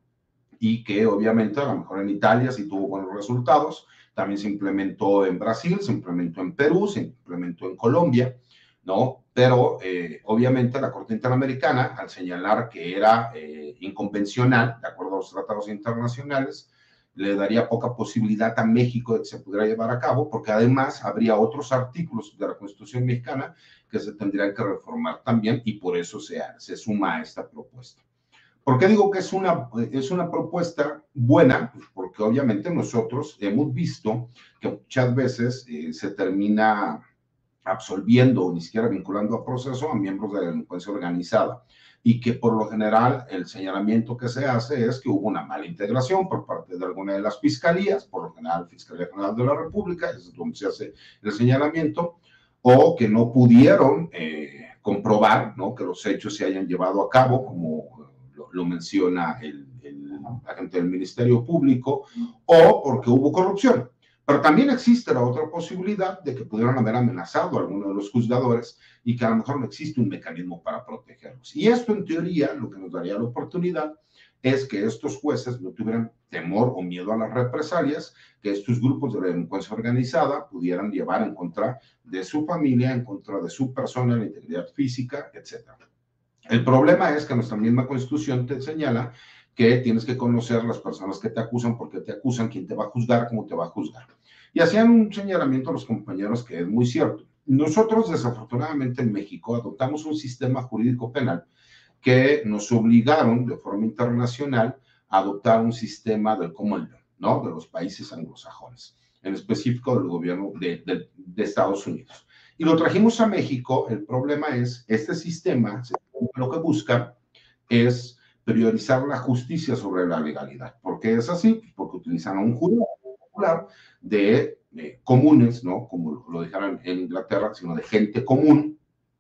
Y que obviamente a lo mejor en Italia sí tuvo buenos resultados, también se implementó en Brasil, se implementó en Perú, se implementó en Colombia, ¿no? Pero eh, obviamente la Corte Interamericana, al señalar que era eh, inconvencional, de acuerdo a los tratados internacionales, le daría poca posibilidad a México de que se pudiera llevar a cabo, porque además habría otros artículos de la Constitución mexicana que se tendrían que reformar también, y por eso se, se suma a esta propuesta. ¿Por qué digo que es una, es una propuesta buena? Pues porque obviamente nosotros hemos visto que muchas veces eh, se termina absolviendo o ni siquiera vinculando a proceso a miembros de la delincuencia organizada, y que por lo general el señalamiento que se hace es que hubo una mala integración por parte de alguna de las fiscalías, por lo general Fiscalía General de la República, es donde se hace el señalamiento, o que no pudieron eh, comprobar, ¿no?, que los hechos se hayan llevado a cabo, como lo, lo menciona el, el agente del Ministerio Público, o porque hubo corrupción. Pero también existe la otra posibilidad de que pudieran haber amenazado a alguno de los juzgadores y que a lo mejor no existe un mecanismo para protegerlos. Y esto, en teoría, lo que nos daría la oportunidad es que estos jueces no tuvieran temor o miedo a las represalias que estos grupos de la delincuencia organizada pudieran llevar en contra de su familia, en contra de su persona, la integridad física, etcétera. El problema es que nuestra misma Constitución te señala que tienes que conocer las personas que te acusan, por qué te acusan, quién te va a juzgar, cómo te va a juzgar. Y hacían un señalamiento a los compañeros que es muy cierto. Nosotros, desafortunadamente, en México adoptamos un sistema jurídico penal que nos obligaron de forma internacional a adoptar un sistema del common law, ¿no?, de los países anglosajones, en específico del gobierno de, de, de Estados Unidos. Y lo trajimos a México. El problema es, este sistema lo que busca es priorizar la justicia sobre la legalidad. ¿Por qué es así? Porque utilizan a un jurado popular de eh, comunes, ¿no?, como lo, lo dijeron en Inglaterra, sino de gente común,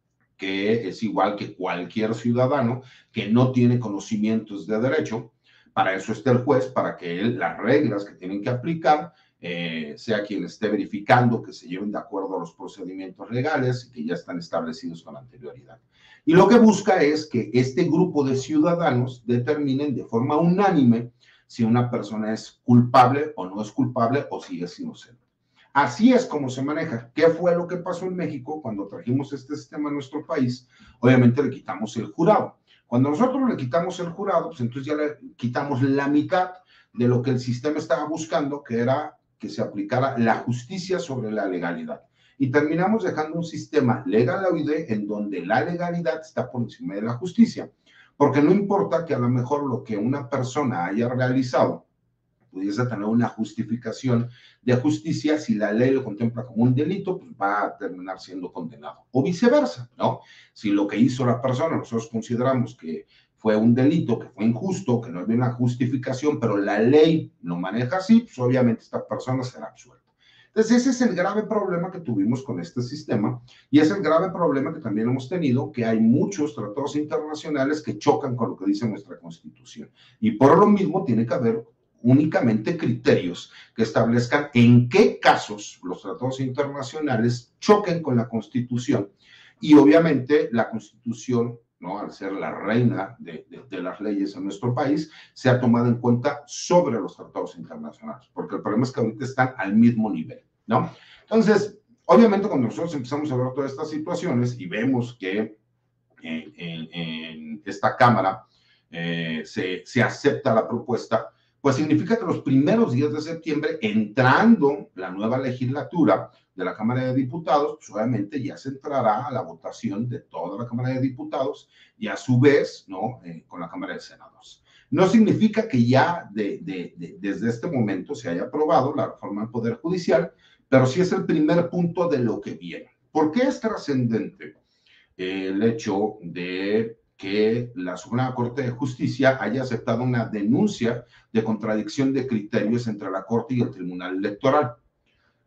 que es igual que cualquier ciudadano que no tiene conocimientos de derecho. Para eso está el juez, para que él, las reglas que tienen que aplicar, eh, sea quien esté verificando que se lleven de acuerdo a los procedimientos legales y que ya están establecidos con anterioridad. Y lo que busca es que este grupo de ciudadanos determinen de forma unánime si una persona es culpable o no es culpable, o si es inocente. Así es como se maneja. ¿Qué fue lo que pasó en México cuando trajimos este sistema a nuestro país? Obviamente le quitamos el jurado. Cuando nosotros le quitamos el jurado, pues entonces ya le quitamos la mitad de lo que el sistema estaba buscando, que era que se aplicara la justicia sobre la legalidad. Y terminamos dejando un sistema legaloide en donde la legalidad está por encima de la justicia. Porque no importa que a lo mejor lo que una persona haya realizado pudiese tener una justificación de justicia, si la ley lo contempla como un delito, pues va a terminar siendo condenado. O viceversa, ¿no? Si lo que hizo la persona nosotros consideramos que fue un delito, que fue injusto, que no había una justificación, pero la ley lo maneja así, pues obviamente esta persona será absuelta. Entonces ese es el grave problema que tuvimos con este sistema, y es el grave problema que también hemos tenido, que hay muchos tratados internacionales que chocan con lo que dice nuestra Constitución. Y por lo mismo tiene que haber únicamente criterios que establezcan en qué casos los tratados internacionales choquen con la Constitución. Y obviamente la Constitución, ¿no?, al ser la reina de, de, de las leyes en nuestro país, se ha tomado en cuenta sobre los tratados internacionales, porque el problema es que ahorita están al mismo nivel, ¿no? Entonces, obviamente cuando nosotros empezamos a ver todas estas situaciones y vemos que en, en, en esta Cámara eh, se, se acepta la propuesta, pues significa que los primeros días de septiembre, entrando la nueva legislatura de la Cámara de Diputados, pues obviamente ya se entrará a la votación de toda la Cámara de Diputados y a su vez, ¿no?, eh, con la Cámara de Senadores. No significa que ya de, de, de, desde este momento se haya aprobado la reforma del Poder Judicial, pero sí es el primer punto de lo que viene. ¿Por qué es trascendente eh, el hecho de que la Suprema Corte de Justicia haya aceptado una denuncia de contradicción de criterios entre la Corte y el Tribunal Electoral?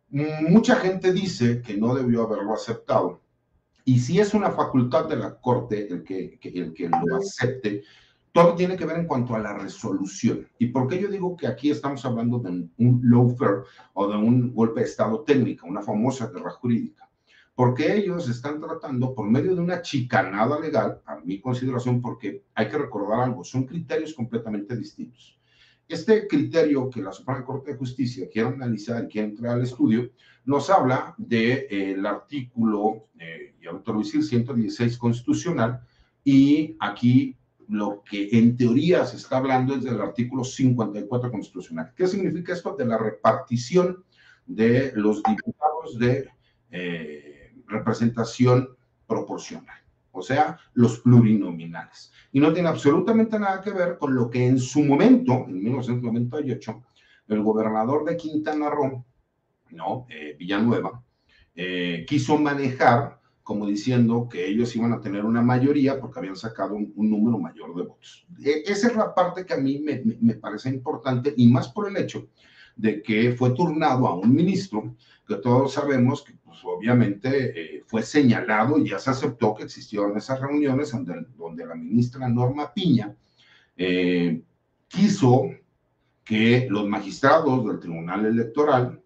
Mucha gente dice que no debió haberlo aceptado. Y si es una facultad de la Corte el que, que, el que lo acepte, todo tiene que ver en cuanto a la resolución. ¿Y por qué yo digo que aquí estamos hablando de un, un lawfare o de un golpe de estado técnico, una famosa guerra jurídica? Porque ellos están tratando por medio de una chicanada legal, a mi consideración, porque hay que recordar algo, son criterios completamente distintos. Este criterio que la Suprema Corte de Justicia quiere analizar y quiere entrar al estudio, nos habla del de, eh, artículo, eh, y ahorita lo voy a decir, ciento dieciséis constitucional, y aquí lo que en teoría se está hablando es del artículo cincuenta y cuatro constitucional. ¿Qué significa esto? De la repartición de los diputados de eh, representación proporcional, o sea, los plurinominales. Y no tiene absolutamente nada que ver con lo que en su momento, en mil novecientos noventa y ocho, el gobernador de Quintana Roo, ¿no? Eh, Villanueva, eh, quiso manejar como diciendo que ellos iban a tener una mayoría porque habían sacado un, un número mayor de votos. E esa es la parte que a mí me, me, me parece importante, y más por el hecho de que fue turnado a un ministro que todos sabemos que pues, obviamente eh, fue señalado y ya se aceptó que existieron esas reuniones donde, donde la ministra Norma Piña eh, quiso que los magistrados del Tribunal Electoral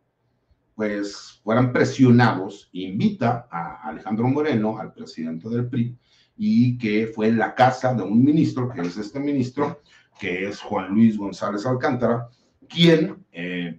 pues fueran presionados, invita a Alejandro Moreno, al presidente del P R I, y que fue en la casa de un ministro, que es este ministro, que es Juan Luis González Alcántara, quien eh,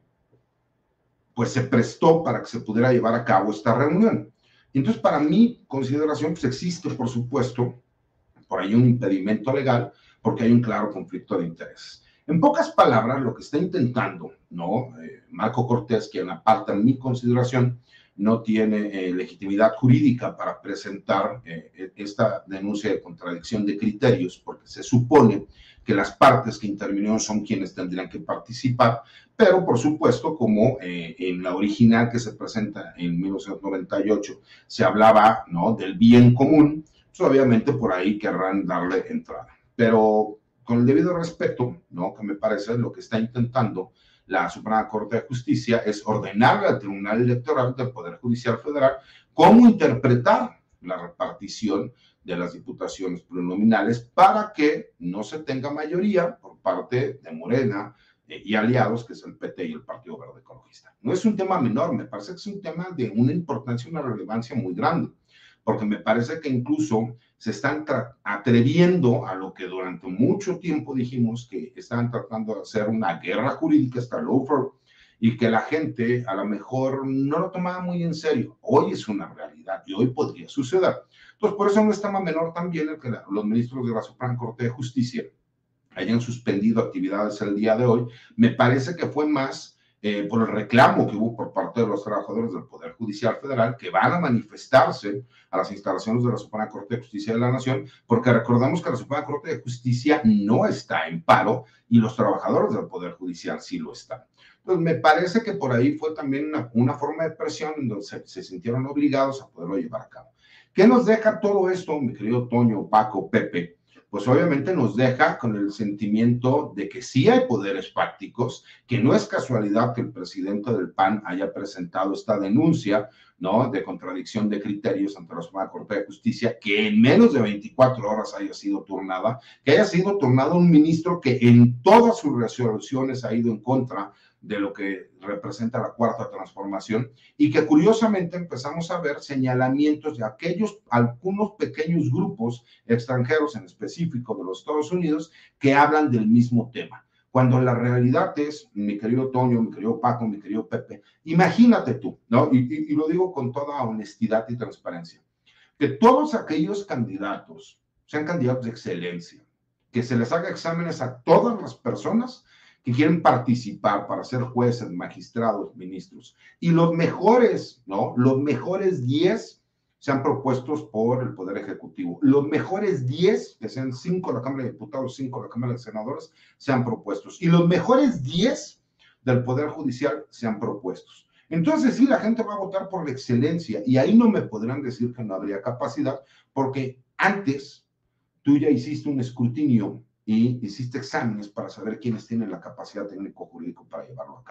pues se prestó para que se pudiera llevar a cabo esta reunión. Entonces, para mi consideración, pues existe, por supuesto, por ahí un impedimento legal, porque hay un claro conflicto de intereses. En pocas palabras, lo que está intentando, ¿no? Eh, Marco Cortés, quien aparte en mi consideración no tiene eh, legitimidad jurídica para presentar eh, esta denuncia de contradicción de criterios, porque se supone que las partes que intervinieron son quienes tendrían que participar, pero por supuesto, como eh, en la original que se presenta en mil novecientos noventa y ocho se hablaba, ¿no? Del bien común, pues obviamente por ahí querrán darle entrada. Pero con el debido respeto, ¿no? Que me parece lo que está intentando la Suprema Corte de Justicia es ordenarle al Tribunal Electoral del Poder Judicial Federal cómo interpretar la repartición de las diputaciones plurinominales para que no se tenga mayoría por parte de Morena eh, y aliados, que es el P T y el Partido Verde Ecologista. No es un tema menor, me parece que es un tema de una importancia y una relevancia muy grande, porque me parece que incluso se están atreviendo a lo que durante mucho tiempo dijimos que estaban tratando de hacer una guerra jurídica, esta lawfare, y que la gente a lo mejor no lo tomaba muy en serio. Hoy es una realidad y hoy podría suceder. Entonces, por eso no es tema menor también el que la, los ministros de la Suprema Corte de Justicia hayan suspendido actividades el día de hoy. Me parece que fue más Eh, por el reclamo que hubo por parte de los trabajadores del Poder Judicial Federal que van a manifestarse a las instalaciones de la Suprema Corte de Justicia de la Nación, porque recordamos que la Suprema Corte de Justicia no está en paro y los trabajadores del Poder Judicial sí lo están. Entonces, me parece que por ahí fue también una, una forma de presión en donde se, se sintieron obligados a poderlo llevar a cabo. ¿Qué nos deja todo esto, mi querido Toño, Paco, Pepe? Pues obviamente nos deja con el sentimiento de que sí hay poderes fácticos, que no es casualidad que el presidente del P A N haya presentado esta denuncia, ¿no? De contradicción de criterios ante la Suprema Corte de Justicia, que en menos de veinticuatro horas haya sido turnada, que haya sido turnado un ministro que en todas sus resoluciones ha ido en contra de lo que representa la cuarta transformación, y que curiosamente empezamos a ver señalamientos de aquellos, algunos pequeños grupos extranjeros en específico de los Estados Unidos que hablan del mismo tema. Cuando la realidad es, mi querido Toño, mi querido Paco, mi querido Pepe, imagínate tú, ¿no? Y, y, y lo digo con toda honestidad y transparencia, que todos aquellos candidatos sean candidatos de excelencia, que se les haga exámenes a todas las personas que quieren participar para ser jueces, magistrados, ministros, y los mejores, ¿no? Los mejores diez sean propuestos por el Poder Ejecutivo. Los mejores diez, que sean cinco de la Cámara de Diputados, cinco de la Cámara de Senadores, sean propuestos. Y los mejores diez del Poder Judicial sean propuestos. Entonces, sí, la gente va a votar por la excelencia, y ahí no me podrán decir que no habría capacidad, porque antes tú ya hiciste un escrutinio y hiciste exámenes para saber quiénes tienen la capacidad técnico-jurídico para llevarlo a cabo.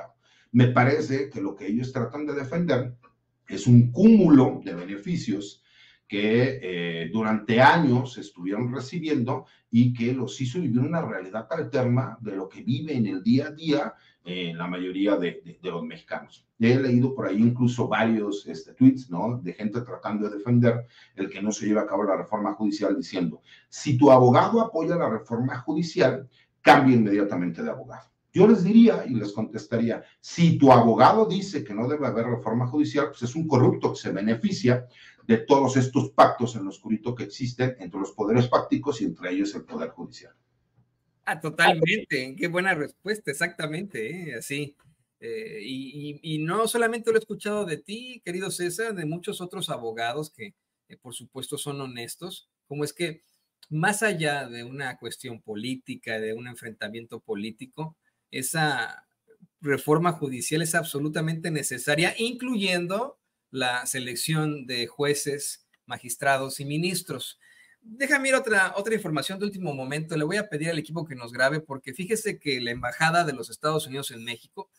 Me parece que lo que ellos tratan de defender es un cúmulo de beneficios que eh, durante años estuvieron recibiendo y que los hizo vivir una realidad alterna de lo que vive en el día a día eh, la mayoría de, de, de los mexicanos. He leído por ahí incluso varios este, tweets, ¿no?, de gente tratando de defender el que no se lleve a cabo la reforma judicial, diciendo, si tu abogado apoya la reforma judicial, cambia inmediatamente de abogado. Yo les diría y les contestaría, si tu abogado dice que no debe haber reforma judicial, pues es un corrupto que se beneficia de todos estos pactos en lo oscurito que existen entre los poderes fácticos y entre ellos el poder judicial. Ah, totalmente, qué buena respuesta, exactamente, ¿eh? Así. Eh, y, y, y no solamente lo he escuchado de ti, querido César, de muchos otros abogados que, eh, por supuesto, son honestos, como es que más allá de una cuestión política, de un enfrentamiento político, esa reforma judicial es absolutamente necesaria, incluyendo la selección de jueces, magistrados y ministros. Déjame ir otra, otra información de último momento. Le voy a pedir al equipo que nos grabe, porque fíjese que la Embajada de los Estados Unidos en México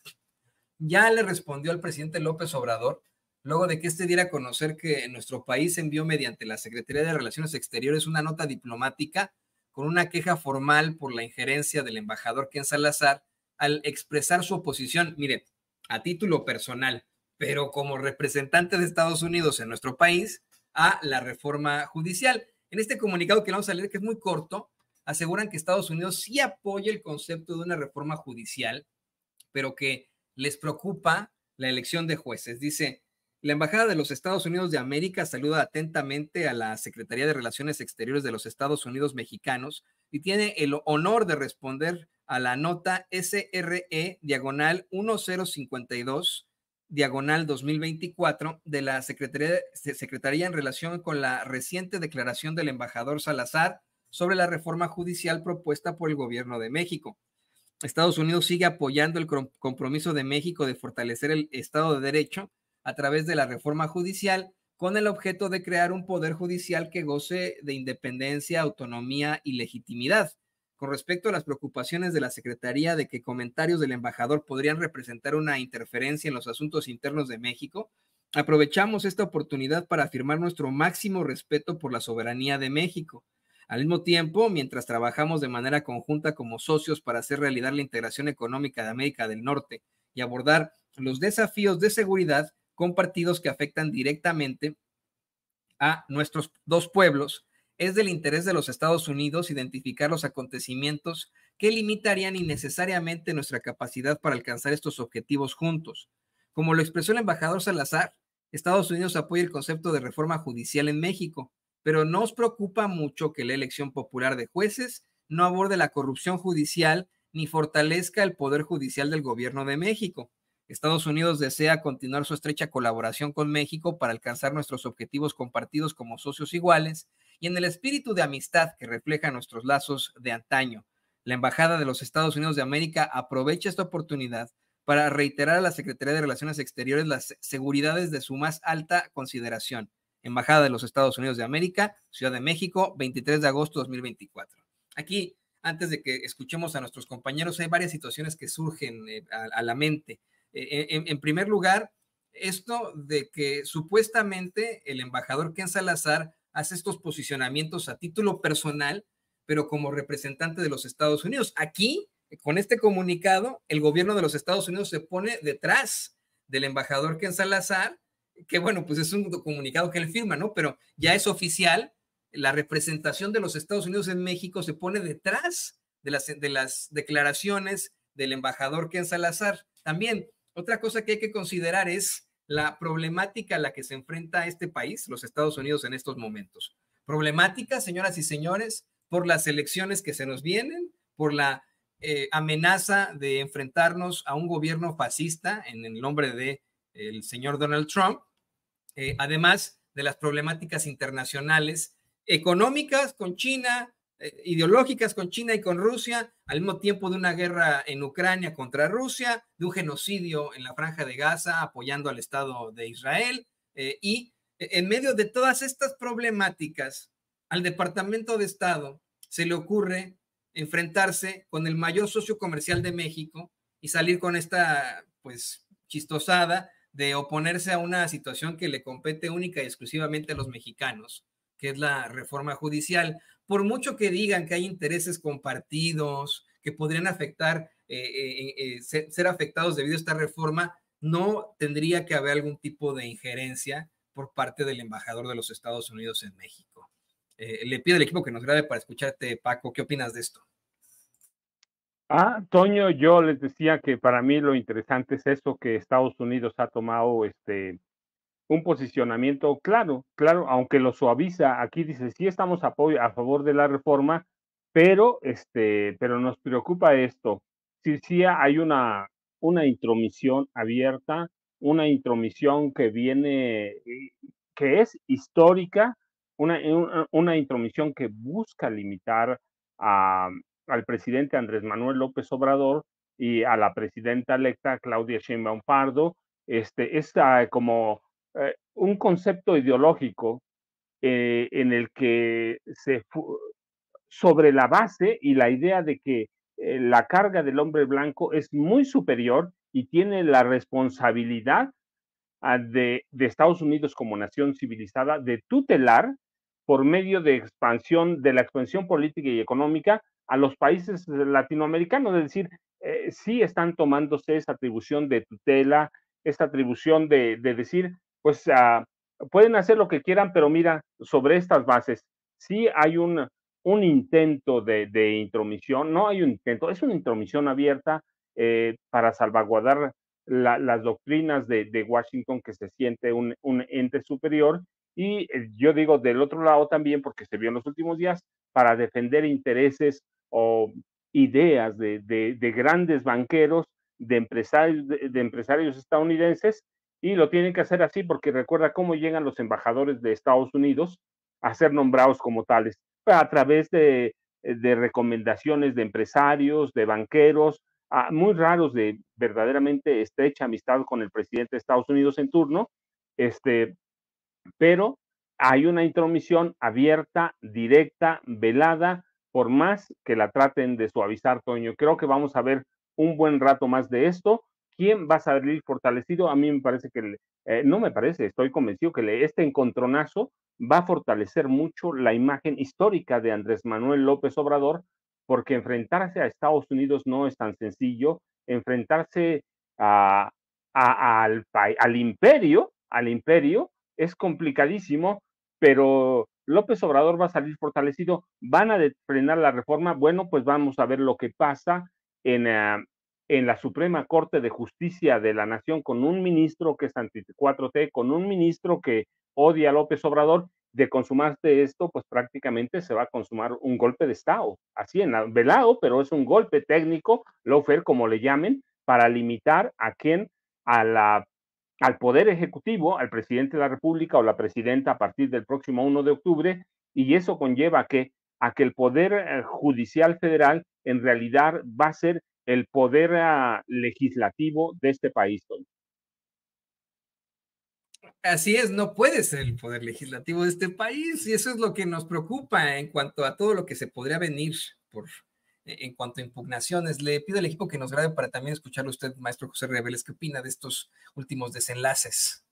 ya le respondió al presidente López Obrador, luego de que este diera a conocer que nuestro país envió mediante la Secretaría de Relaciones Exteriores una nota diplomática con una queja formal por la injerencia del embajador Ken Salazar al expresar su oposición, mire, a título personal, pero como representante de Estados Unidos en nuestro país, a la reforma judicial. En este comunicado que vamos a leer, que es muy corto, aseguran que Estados Unidos sí apoya el concepto de una reforma judicial, pero que les preocupa la elección de jueces. Dice, la Embajada de los Estados Unidos de América saluda atentamente a la Secretaría de Relaciones Exteriores de los Estados Unidos mexicanos y tiene el honor de responder a la nota S R E diagonal uno cero cinco dos diagonal dos mil veinticuatro de la Secretaría, Secretaría en relación con la reciente declaración del embajador Salazar sobre la reforma judicial propuesta por el gobierno de México. Estados Unidos sigue apoyando el compromiso de México de fortalecer el Estado de Derecho a través de la reforma judicial con el objeto de crear un poder judicial que goce de independencia, autonomía y legitimidad. Con respecto a las preocupaciones de la Secretaría de que comentarios del embajador podrían representar una interferencia en los asuntos internos de México, aprovechamos esta oportunidad para afirmar nuestro máximo respeto por la soberanía de México. Al mismo tiempo, mientras trabajamos de manera conjunta como socios para hacer realidad la integración económica de América del Norte y abordar los desafíos de seguridad compartidos que afectan directamente a nuestros dos pueblos, es del interés de los Estados Unidos identificar los acontecimientos que limitarían innecesariamente nuestra capacidad para alcanzar estos objetivos juntos. Como lo expresó el embajador Salazar, Estados Unidos apoya el concepto de reforma judicial en México, pero nos preocupa mucho que la elección popular de jueces no aborde la corrupción judicial ni fortalezca el poder judicial del gobierno de México. Estados Unidos desea continuar su estrecha colaboración con México para alcanzar nuestros objetivos compartidos como socios iguales y en el espíritu de amistad que refleja nuestros lazos de antaño. La Embajada de los Estados Unidos de América aprovecha esta oportunidad para reiterar a la Secretaría de Relaciones Exteriores las seguridades de su más alta consideración. Embajada de los Estados Unidos de América, Ciudad de México, veintitrés de agosto de dos mil veinticuatro. Aquí, antes de que escuchemos a nuestros compañeros, hay varias situaciones que surgen eh, a, a la mente. Eh, en, en primer lugar, esto de que supuestamente el embajador Ken Salazar hace estos posicionamientos a título personal, pero como representante de los Estados Unidos. Aquí, con este comunicado, el gobierno de los Estados Unidos se pone detrás del embajador Ken Salazar, que bueno, pues es un comunicado que él firma, ¿no? Pero ya es oficial, la representación de los Estados Unidos en México se pone detrás de las, de las declaraciones del embajador Ken Salazar. También, otra cosa que hay que considerar es la problemática a la que se enfrenta este país, los Estados Unidos, en estos momentos. Problemática, señoras y señores, por las elecciones que se nos vienen, por la eh, amenaza de enfrentarnos a un gobierno fascista en el nombre de el señor Donald Trump, eh, además de las problemáticas internacionales, económicas con China, eh, ideológicas con China y con Rusia, al mismo tiempo de una guerra en Ucrania contra Rusia, de un genocidio en la Franja de Gaza apoyando al Estado de Israel, eh, y en medio de todas estas problemáticas, al Departamento de Estado se le ocurre enfrentarse con el mayor socio comercial de México y salir con esta pues, chistosada de oponerse a una situación que le compete única y exclusivamente a los mexicanos, que es la reforma judicial. Por mucho que digan que hay intereses compartidos, que podrían afectar, eh, eh, eh, ser, ser afectados debido a esta reforma, no tendría que haber algún tipo de injerencia por parte del embajador de los Estados Unidos en México. Eh, le pido al equipo que nos grabe para escucharte, Paco. ¿Qué opinas de esto? Ah, Toño, yo les decía que para mí lo interesante es eso, que Estados Unidos ha tomado este un posicionamiento claro, claro, aunque lo suaviza. Aquí dice, sí estamos a, a favor de la reforma, pero este, pero nos preocupa esto. Si sí hay una, una intromisión abierta, una intromisión que viene, que es histórica, una, una, una intromisión que busca limitar a, al presidente Andrés Manuel López Obrador y a la presidenta electa Claudia Sheinbaum Pardo. Este, es uh, como uh, un concepto ideológico eh, en el que se sobre la base y la idea de que eh, la carga del hombre blanco es muy superior y tiene la responsabilidad uh, de, de Estados Unidos como nación civilizada de tutelar por medio de expansión, de la expansión política y económica a los países latinoamericanos, es decir, eh, sí están tomándose esa atribución de tutela, esta atribución de, de decir, pues uh, pueden hacer lo que quieran, pero mira, sobre estas bases, sí hay un, un intento de, de intromisión, no hay un intento, es una intromisión abierta eh, para salvaguardar la, las doctrinas de, de Washington, que se siente un, un ente superior. Y yo digo del otro lado también, porque se vio en los últimos días, para defender intereses o ideas de, de, de grandes banqueros, de empresarios, de, de empresarios estadounidenses, y lo tienen que hacer así porque recuerda cómo llegan los embajadores de Estados Unidos a ser nombrados como tales, a través de, de recomendaciones de empresarios, de banqueros, muy raros, de verdaderamente estrecha amistad con el presidente de Estados Unidos en turno, este, pero hay una intromisión abierta, directa, velada, por más que la traten de suavizar, Toño. Creo que vamos a ver un buen rato más de esto. ¿Quién va a salir fortalecido? A mí me parece que, eh, no me parece, estoy convencido que le, este encontronazo va a fortalecer mucho la imagen histórica de Andrés Manuel López Obrador, porque enfrentarse a Estados Unidos no es tan sencillo, enfrentarse a, a, al, al imperio, al imperio, es complicadísimo, pero López Obrador va a salir fortalecido. ¿Van a frenar la reforma? Bueno, pues vamos a ver lo que pasa en, uh, en la Suprema Corte de Justicia de la Nación con un ministro que es anti cuatro T, con un ministro que odia a López Obrador. De consumarse esto, pues prácticamente se va a consumar un golpe de Estado, así en la, velado, pero es un golpe técnico, lawfare, como le llamen, para limitar a quien, a la al Poder Ejecutivo, al presidente de la República o la presidenta a partir del próximo uno de octubre, y eso conlleva a que, a que el Poder Judicial Federal en realidad va a ser el poder uh, legislativo de este país. Así es, no puede ser el poder legislativo de este país, y eso es lo que nos preocupa en cuanto a todo lo que se podría venir por, en cuanto a impugnaciones. Le pido al equipo que nos grabe para también escucharlo usted, maestro José Reveles, ¿qué opina de estos últimos desenlaces?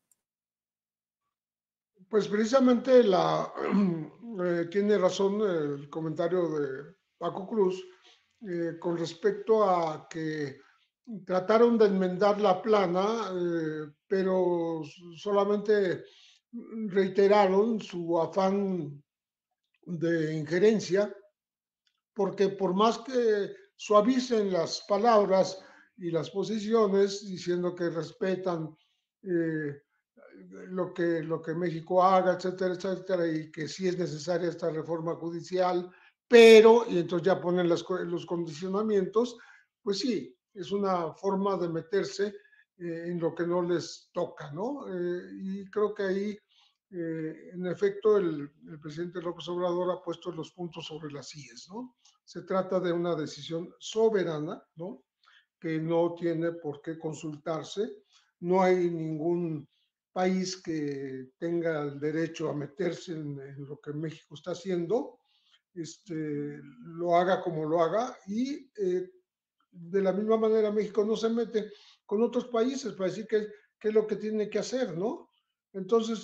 Pues precisamente la, eh, tiene razón el comentario de Paco Cruz eh, con respecto a que trataron de enmendar la plana, eh, pero solamente reiteraron su afán de injerencia, porque por más que suavicen las palabras y las posiciones, diciendo que respetan eh, lo que, lo que México haga, etcétera, etcétera, y que sí es necesaria esta reforma judicial, pero, y entonces ya ponen las, los condicionamientos, pues sí, es una forma de meterse eh, en lo que no les toca, ¿no? Eh, y creo que ahí, eh, en efecto, el, el presidente López Obrador ha puesto los puntos sobre las íes, ¿no? Se trata de una decisión soberana, ¿no? Que no tiene por qué consultarse, no hay ningún país que tenga el derecho a meterse en, en lo que México está haciendo, este, lo haga como lo haga, y eh, de la misma manera México no se mete con otros países para decir qué, qué es lo que tiene que hacer, ¿no? Entonces,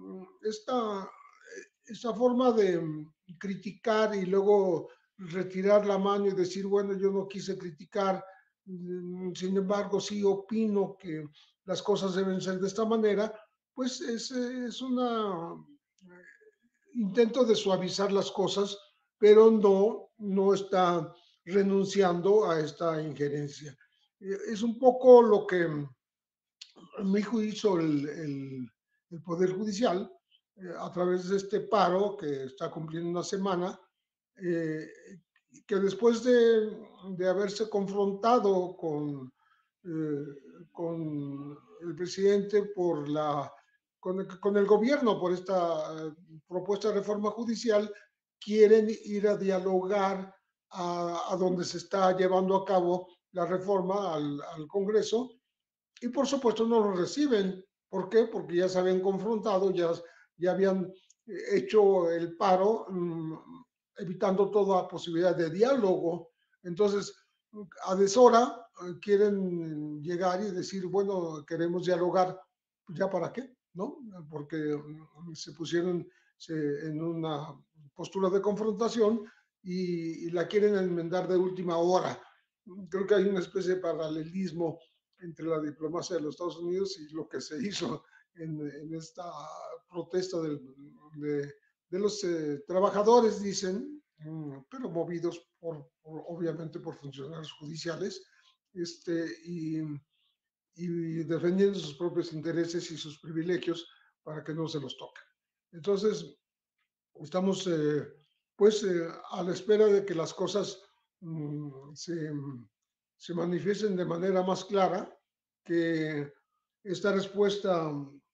esta, esta forma de criticar y luego retirar la mano y decir, bueno, yo no quise criticar, sin embargo, sí opino que las cosas deben ser de esta manera, pues es, es un intento de suavizar las cosas, pero no, no está renunciando a esta injerencia. Es un poco lo que en mi juicio el, el, el Poder Judicial, eh, a través de este paro que está cumpliendo una semana, eh, que después de, de haberse confrontado con, eh, con el presidente por la, con el, con el gobierno por esta propuesta de reforma judicial, quieren ir a dialogar a, a donde se está llevando a cabo la reforma al, al Congreso, y por supuesto no lo reciben. ¿Por qué? Porque ya se habían confrontado, ya, ya habían hecho el paro, mmm, evitando toda posibilidad de diálogo. Entonces, a deshora quieren llegar y decir, bueno, queremos dialogar, ¿ya para qué? ¿No? Porque se pusieron se, en una postura de confrontación y, y la quieren enmendar de última hora. Creo que hay una especie de paralelismo entre la diplomacia de los Estados Unidos y lo que se hizo en, en esta protesta del, de, de los eh, trabajadores, dicen, pero movidos por, por, obviamente por funcionarios judiciales, este, y, y defendiendo sus propios intereses y sus privilegios para que no se los toquen. Entonces, estamos eh, pues eh, a la espera de que las cosas mmm, se, se manifiesten de manera más clara, que esta respuesta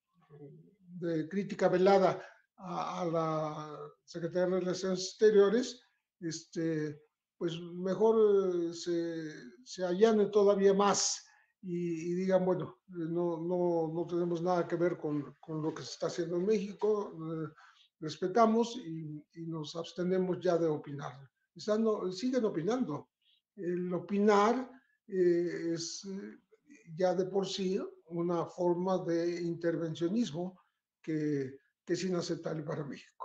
de crítica velada a, a la Secretaría de Relaciones Exteriores, este, pues mejor se, se allane todavía más y, y digan, bueno, no, no, no tenemos nada que ver con, con lo que se está haciendo en México, eh, respetamos y, y nos abstenemos ya de opinar. Están, siguen opinando. El opinar eh, es ya de por sí una forma de intervencionismo que, que es inaceptable para México.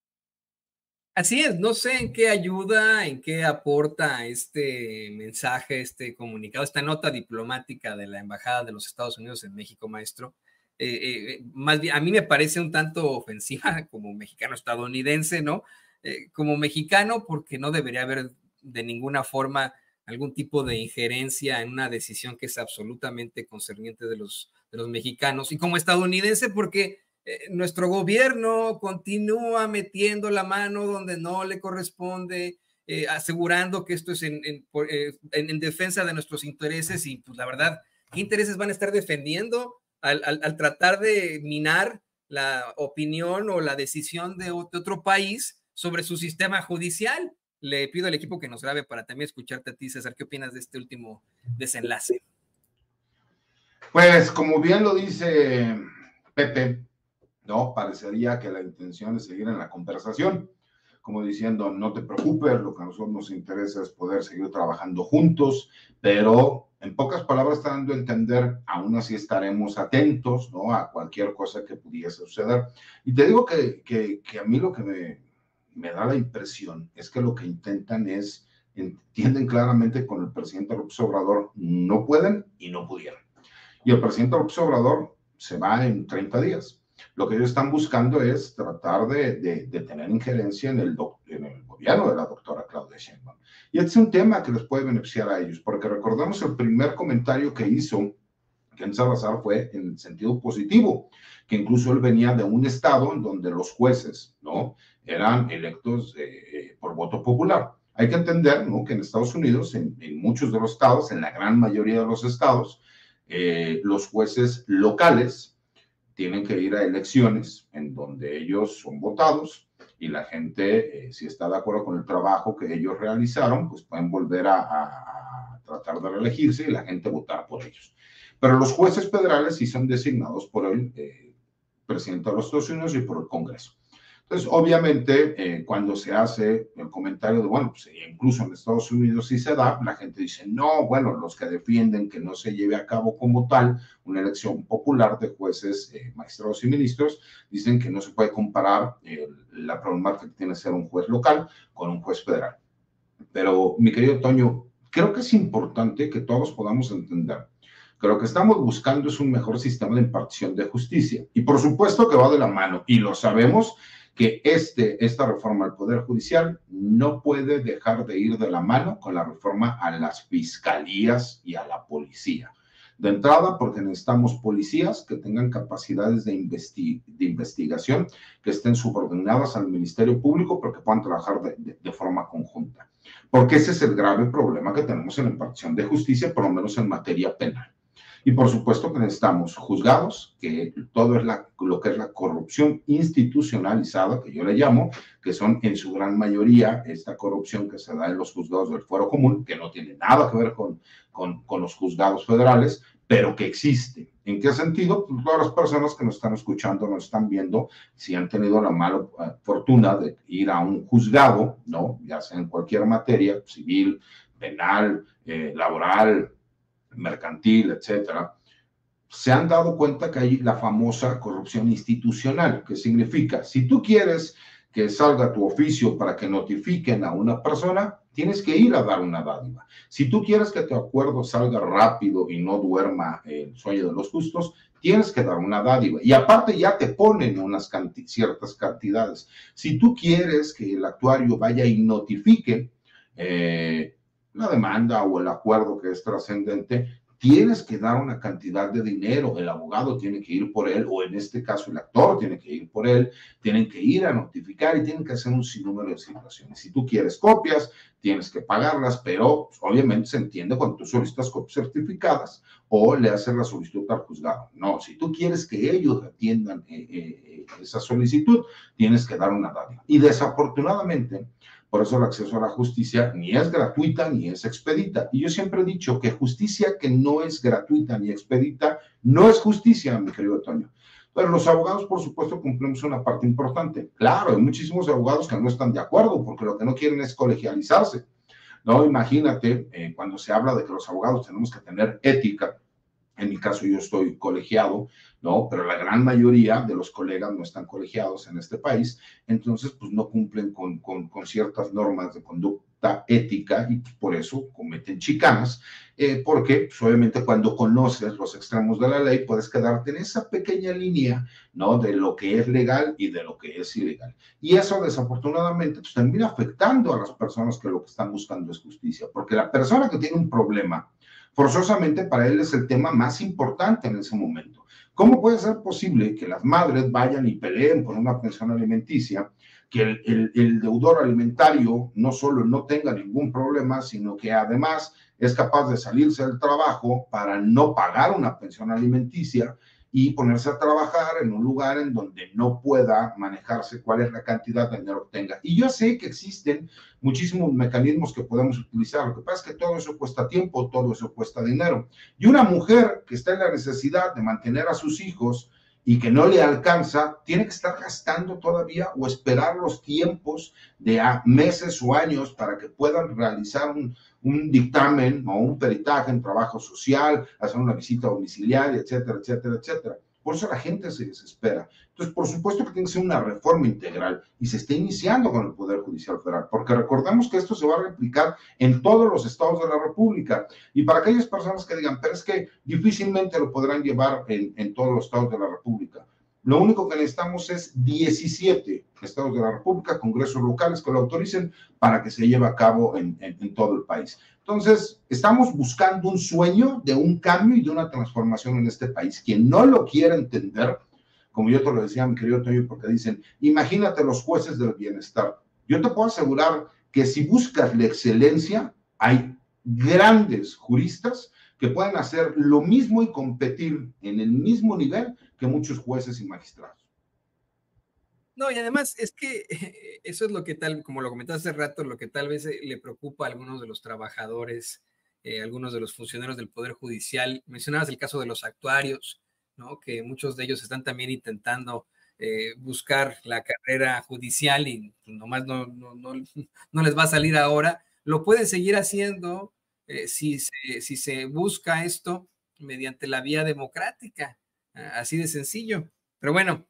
Así es, no sé en qué ayuda, en qué aporta este mensaje, este comunicado, esta nota diplomática de la Embajada de los Estados Unidos en México, maestro. Eh, eh, más bien, a mí me parece un tanto ofensiva como mexicano estadounidense, ¿no? Eh, como mexicano, porque no debería haber de ninguna forma algún tipo de injerencia en una decisión que es absolutamente concerniente de los, de los mexicanos. Y como estadounidense, porque eh, nuestro gobierno continúa metiendo la mano donde no le corresponde, eh, asegurando que esto es en, en, en, en defensa de nuestros intereses. Y pues la verdad, ¿qué intereses van a estar defendiendo al, al, al tratar de minar la opinión o la decisión de, de otro país sobre su sistema judicial? Le pido al equipo que nos grabe para también escucharte a ti, César. ¿Qué opinas de este último desenlace? Pues, como bien lo dice Pepe, ¿no? Parecería que la intención es seguir en la conversación, como diciendo, no te preocupes, lo que a nosotros nos interesa es poder seguir trabajando juntos, pero en pocas palabras está dando a entender, aún así estaremos atentos, ¿no? A cualquier cosa que pudiese suceder. Y te digo que, que, que a mí lo que me, me da la impresión es que lo que intentan es, entienden claramente con el presidente López Obrador, no pueden y no pudieron. Y el presidente López Obrador se va en treinta días. Lo que ellos están buscando es tratar de, de, de tener injerencia en el, doc, en el gobierno de la doctora Claudia Sheinbaum. Y este es un tema que les puede beneficiar a ellos, porque recordemos el primer comentario que hizo Ken Salazar fue en el sentido positivo, que incluso él venía de un estado en donde los jueces, ¿no?, eran electos eh, por voto popular. Hay que entender, ¿no?, que en Estados Unidos, en, en muchos de los estados, en la gran mayoría de los estados, eh, los jueces locales tienen que ir a elecciones en donde ellos son votados y la gente, eh, si está de acuerdo con el trabajo que ellos realizaron, pues pueden volver a, a, a tratar de reelegirse y la gente votar por ellos. Pero los jueces federales sí son designados por el eh, presidente de los Estados Unidos y por el Congreso. Entonces, obviamente, eh, cuando se hace el comentario de, bueno, pues incluso en Estados Unidos sí se da, la gente dice, no, bueno, los que defienden que no se lleve a cabo como tal una elección popular de jueces, eh, magistrados y ministros, dicen que no se puede comparar eh, la problemática que tiene ser un juez local con un juez federal. Pero, mi querido Toño, creo que es importante que todos podamos entender que lo que estamos buscando es un mejor sistema de impartición de justicia. Y por supuesto que va de la mano, y lo sabemos, que este, esta reforma al Poder Judicial no puede dejar de ir de la mano con la reforma a las fiscalías y a la policía. De entrada, porque necesitamos policías que tengan capacidades de, investi de investigación, que estén subordinadas al Ministerio Público, pero que puedan trabajar de, de, de forma conjunta. Porque ese es el grave problema que tenemos en la impartición de justicia, por lo menos en materia penal. Y por supuesto que necesitamos juzgados, que todo es la, lo que es la corrupción institucionalizada, que yo le llamo, que son en su gran mayoría esta corrupción que se da en los juzgados del fuero común, que no tiene nada que ver con, con, con los juzgados federales, pero que existe. ¿En qué sentido? Pues todas las personas que nos están escuchando, nos están viendo, si han tenido la mala uh, fortuna de ir a un juzgado, ¿no? Ya sea en cualquier materia, civil, penal, eh, laboral, mercantil, etcétera, se han dado cuenta que hay la famosa corrupción institucional, que significa, si tú quieres que salga tu oficio para que notifiquen a una persona, tienes que ir a dar una dádiva. Si tú quieres que tu acuerdo salga rápido y no duerma el sueño de los justos, tienes que dar una dádiva. Y aparte ya te ponen unas canti- ciertas cantidades. Si tú quieres que el actuario vaya y notifique eh, la demanda o el acuerdo que es trascendente, tienes que dar una cantidad de dinero, el abogado tiene que ir por él, o en este caso el actor tiene que ir por él, tienen que ir a notificar y tienen que hacer un sinnúmero de situaciones. Si tú quieres copias, tienes que pagarlas, pero pues, obviamente se entiende cuando tú solicitas copias certificadas o le haces la solicitud al juzgado. No, si tú quieres que ellos atiendan eh, eh, esa solicitud, tienes que dar una dádiva. Y desafortunadamente, por eso el acceso a la justicia ni es gratuita ni es expedita. Y yo siempre he dicho que justicia que no es gratuita ni expedita no es justicia, mi querido Toño. Pero los abogados, por supuesto, cumplimos una parte importante. Claro, hay muchísimos abogados que no están de acuerdo porque lo que no quieren es colegializarse. No, imagínate, eh, cuando se habla de que los abogados tenemos que tener ética. En mi caso yo estoy colegiado, ¿no? Pero la gran mayoría de los colegas no están colegiados en este país, entonces pues no cumplen con, con, con ciertas normas de conducta ética y por eso cometen chicanas, eh, porque pues, obviamente cuando conoces los extremos de la ley puedes quedarte en esa pequeña línea, ¿no? De lo que es legal y de lo que es ilegal. Y eso desafortunadamente pues termina afectando a las personas que lo que están buscando es justicia, porque la persona que tiene un problema, forzosamente para él es el tema más importante en ese momento. ¿Cómo puede ser posible que las madres vayan y peleen por una pensión alimenticia, que el, el, el deudor alimentario no solo no tenga ningún problema, sino que además es capaz de salirse del trabajo para no pagar una pensión alimenticia y ponerse a trabajar en un lugar en donde no pueda manejarse cuál es la cantidad de dinero que tenga? Y yo sé que existen muchísimos mecanismos que podemos utilizar. Lo que pasa es que todo eso cuesta tiempo, todo eso cuesta dinero. Y una mujer que está en la necesidad de mantener a sus hijos y que no le alcanza, tiene que estar gastando todavía o esperar los tiempos de a meses o años para que puedan realizar un, un dictamen o un peritaje en trabajo social, hacer una visita domiciliaria, etcétera, etcétera, etcétera. Por eso la gente se desespera. Entonces, por supuesto que tiene que ser una reforma integral y se está iniciando con el Poder Judicial Federal, porque recordemos que esto se va a replicar en todos los estados de la República. Y para aquellas personas que digan, pero es que difícilmente lo podrán llevar en, en todos los estados de la República. Lo único que necesitamos es diecisiete estados de la República, congresos locales que lo autoricen para que se lleve a cabo en, en, en todo el país. Entonces, estamos buscando un sueño de un cambio y de una transformación en este país. Quien no lo quiera entender, como yo te lo decía, mi querido Toño, porque dicen, imagínate los jueces del bienestar. Yo te puedo asegurar que si buscas la excelencia, hay grandes juristas que pueden hacer lo mismo y competir en el mismo nivel que muchos jueces y magistrados. No, y además es que eso es lo que tal, como lo comentaste hace rato, lo que tal vez le preocupa a algunos de los trabajadores, eh, algunos de los funcionarios del Poder Judicial. Mencionabas el caso de los actuarios, ¿no? Que muchos de ellos están también intentando eh, buscar la carrera judicial y nomás no, no, no, no les va a salir ahora, lo pueden seguir haciendo eh, si, se, si se busca esto mediante la vía democrática, así de sencillo. Pero bueno,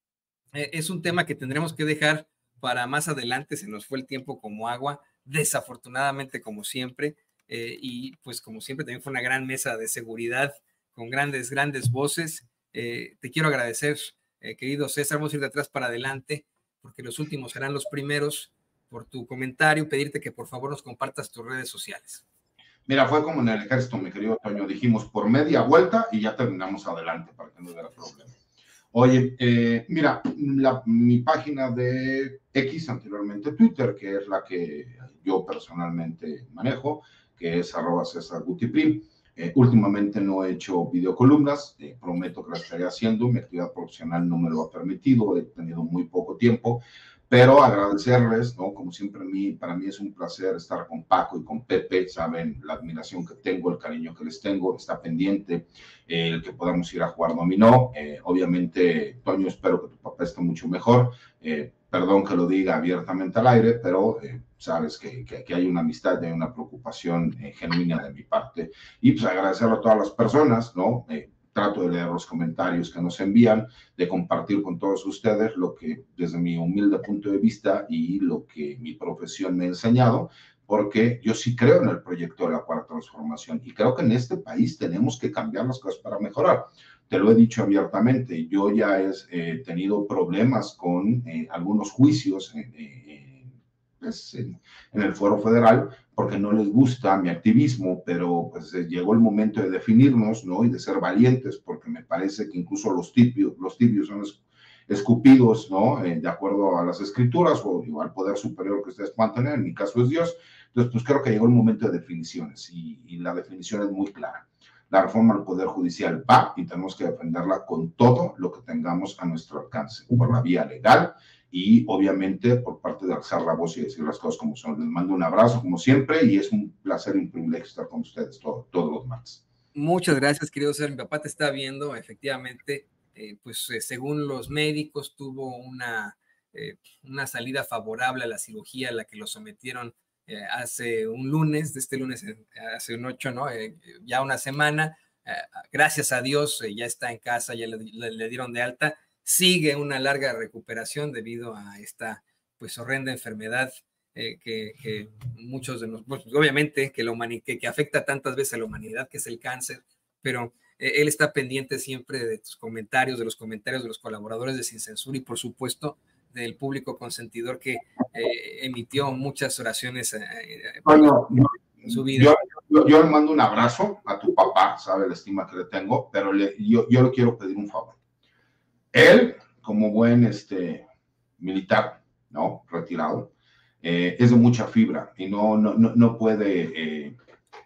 eh, es un tema que tendremos que dejar para más adelante, se nos fue el tiempo como agua, desafortunadamente como siempre, eh, y pues como siempre también fue una gran mesa de seguridad con grandes, grandes voces. Eh, te quiero agradecer, eh, querido César, vamos a ir de atrás para adelante, porque los últimos serán los primeros, por tu comentario, pedirte que por favor nos compartas tus redes sociales. Mira, fue como en el ejército, mi querido Toño, dijimos por media vuelta y ya terminamos adelante para que no hubiera problema. Oye, eh, mira, la, mi página de X, anteriormente Twitter, que es la que yo personalmente manejo, que es arroba César Gutiprim. Eh, últimamente no he hecho videocolumnas, eh, prometo que la estaré haciendo, mi actividad profesional no me lo ha permitido, he tenido muy poco tiempo, pero agradecerles, ¿no? Como siempre, a mí, para mí es un placer estar con Paco y con Pepe, saben la admiración que tengo, el cariño que les tengo, está pendiente eh, el que podamos ir a jugar dominó. Eh, obviamente, Toño, espero que tu papá esté mucho mejor. Eh, perdón que lo diga abiertamente al aire, pero eh, sabes que, que, que hay una amistad, hay una preocupación eh, genuina de mi parte. Y pues agradecerle a todas las personas, ¿no? Eh, trato de leer los comentarios que nos envían, de compartir con todos ustedes lo que desde mi humilde punto de vista y lo que mi profesión me ha enseñado, porque yo sí creo en el proyecto de la Cuarta Transformación y creo que en este país tenemos que cambiar las cosas para mejorar. Te lo he dicho abiertamente, yo ya he eh, tenido problemas con eh, algunos juicios eh, eh, pues, en, en el Fuero Federal, porque no les gusta mi activismo, pero pues llegó el momento de definirnos, ¿no? Y de ser valientes, porque me parece que incluso los tibios, los tibios son escupidos, ¿no? Eh, de acuerdo a las escrituras o, o al poder superior que ustedes puedan tener, en mi caso es Dios. Entonces, pues creo que llegó el momento de definiciones y, y la definición es muy clara. La reforma al Poder Judicial va y tenemos que defenderla con todo lo que tengamos a nuestro alcance, por la vía legal y obviamente por parte de alzar la voz y decir las cosas como son. Les mando un abrazo como siempre y es un placer y un privilegio estar con ustedes todo, todos los martes. Muchas gracias, querido ser. Mi papá te está viendo, efectivamente, eh, pues eh, según los médicos tuvo una, eh, una salida favorable a la cirugía a la que lo sometieron eh, hace un lunes, de este lunes, eh, hace un ocho, ¿no? Eh, ya una semana. Eh, gracias a Dios, eh, ya está en casa, ya le, le, le dieron de alta. Sigue una larga recuperación debido a esta, pues, horrenda enfermedad eh, que, que muchos de nosotros, pues, obviamente, que, la que, que afecta tantas veces a la humanidad, que es el cáncer, pero eh, él está pendiente siempre de tus comentarios, de los comentarios de los colaboradores de Sin Censura y, por supuesto, del público consentidor que eh, emitió muchas oraciones eh, bueno, en su vida. Yo, yo, yo le mando un abrazo a tu papá, sabe la estima que le tengo, pero le, yo, yo le quiero pedir un favor. Él, como buen este, militar, ¿no? Retirado, eh, es de mucha fibra y no, no, no, no, puede, eh,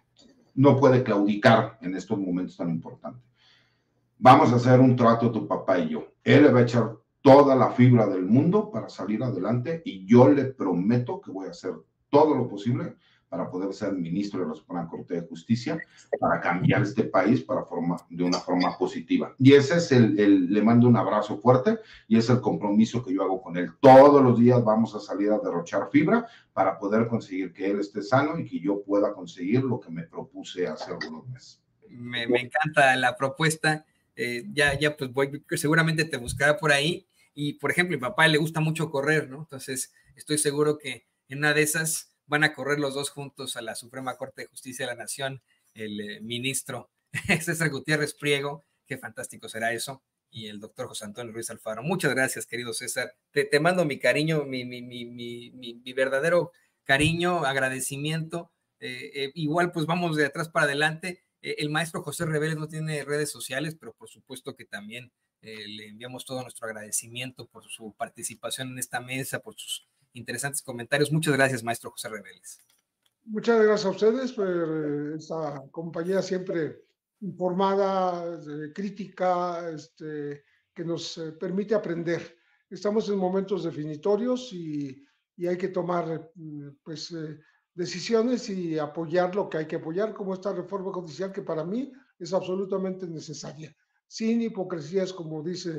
no puede claudicar en estos momentos tan importantes. Vamos a hacer un trato tu papá y yo. Él le va a echar toda la fibra del mundo para salir adelante y yo le prometo que voy a hacer todo lo posible para poder ser ministro de la Suprema Corte de Justicia, para cambiar este país para forma, de una forma positiva. Y ese es el, el, le mando un abrazo fuerte y es el compromiso que yo hago con él. Todos los días vamos a salir a derrochar fibra para poder conseguir que él esté sano y que yo pueda conseguir lo que me propuse hace algunos meses. Me, me encanta la propuesta. Eh, ya, ya, pues voy, seguramente te buscará por ahí. Y, por ejemplo, a mi papá le gusta mucho correr, ¿no? Entonces, estoy seguro que en una de esas van a correr los dos juntos a la Suprema Corte de Justicia de la Nación, el eh, ministro César Gutiérrez Priego, qué fantástico será eso, y el doctor José Antonio Ruiz Alfaro. Muchas gracias, querido César. Te, te mando mi cariño, mi, mi, mi, mi, mi, mi verdadero cariño, agradecimiento. Eh, eh, igual, pues vamos de atrás para adelante. Eh, el maestro José Reveles no tiene redes sociales, pero por supuesto que también eh, le enviamos todo nuestro agradecimiento por su participación en esta mesa, por sus interesantes comentarios. Muchas gracias, maestro José Reveles. Muchas gracias a ustedes por esta compañía siempre informada, eh, crítica, este, que nos eh, permite aprender. Estamos en momentos definitorios y, y hay que tomar pues, eh, decisiones y apoyar lo que hay que apoyar, como esta reforma judicial que para mí es absolutamente necesaria. Sin hipocresías, como dice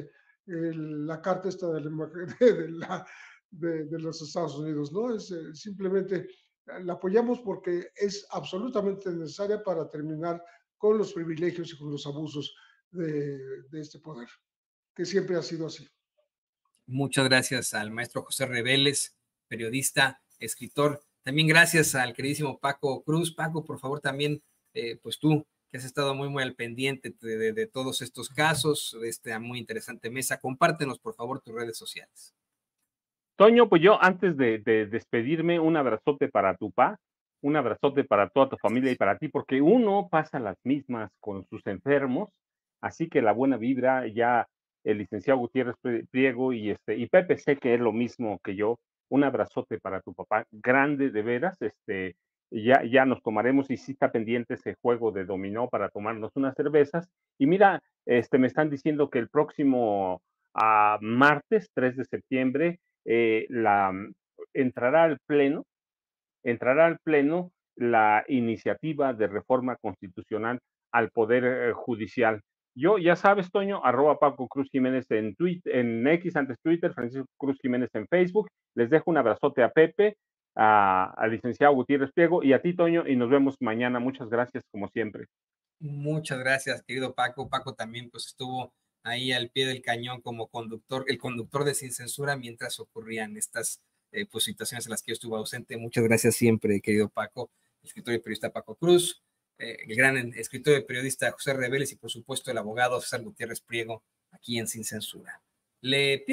el, la carta esta de, la, de, la, de, de los Estados Unidos, ¿no? Es eh, simplemente la apoyamos porque es absolutamente necesaria para terminar con los privilegios y con los abusos de, de este poder, que siempre ha sido así. Muchas gracias al maestro José Reveles, periodista, escritor. También gracias al queridísimo Paco Cruz. Paco, por favor, también, eh, pues tú, que has estado muy, muy al pendiente de, de, de todos estos casos, de esta muy interesante mesa, compártenos, por favor, tus redes sociales. Toño, pues yo antes de, de despedirme, un abrazote para tu pa, un abrazote para toda tu familia y para ti, porque uno pasa las mismas con sus enfermos, así que la buena vibra, ya el licenciado Gutiérrez Priego y este y Pepe sé que es lo mismo que yo. Un abrazote para tu papá, grande de veras, este ya, ya nos tomaremos y sí está pendiente ese juego de dominó para tomarnos unas cervezas. Y mira, este me están diciendo que el próximo uh, martes tres de septiembre eh, la entrará al pleno, entrará al pleno la iniciativa de reforma constitucional al Poder eh, Judicial. Yo, ya sabes, Toño, arroba Paco Cruz Jiménez en, Twitter, en X, antes Twitter, Francisco Cruz Jiménez en Facebook. Les dejo un abrazote a Pepe, a, al licenciado Gutiérrez Priego y a ti, Toño, y nos vemos mañana. Muchas gracias, como siempre. Muchas gracias, querido Paco. Paco también pues estuvo ahí al pie del cañón como conductor, el conductor de Sin Censura mientras ocurrían estas eh, pues, situaciones en las que yo estuve ausente. Muchas gracias siempre, querido Paco, el escritor y periodista Paco Cruz, eh, el gran escritor y periodista José Reveles y por supuesto el abogado César Gutiérrez Priego aquí en Sin Censura. Le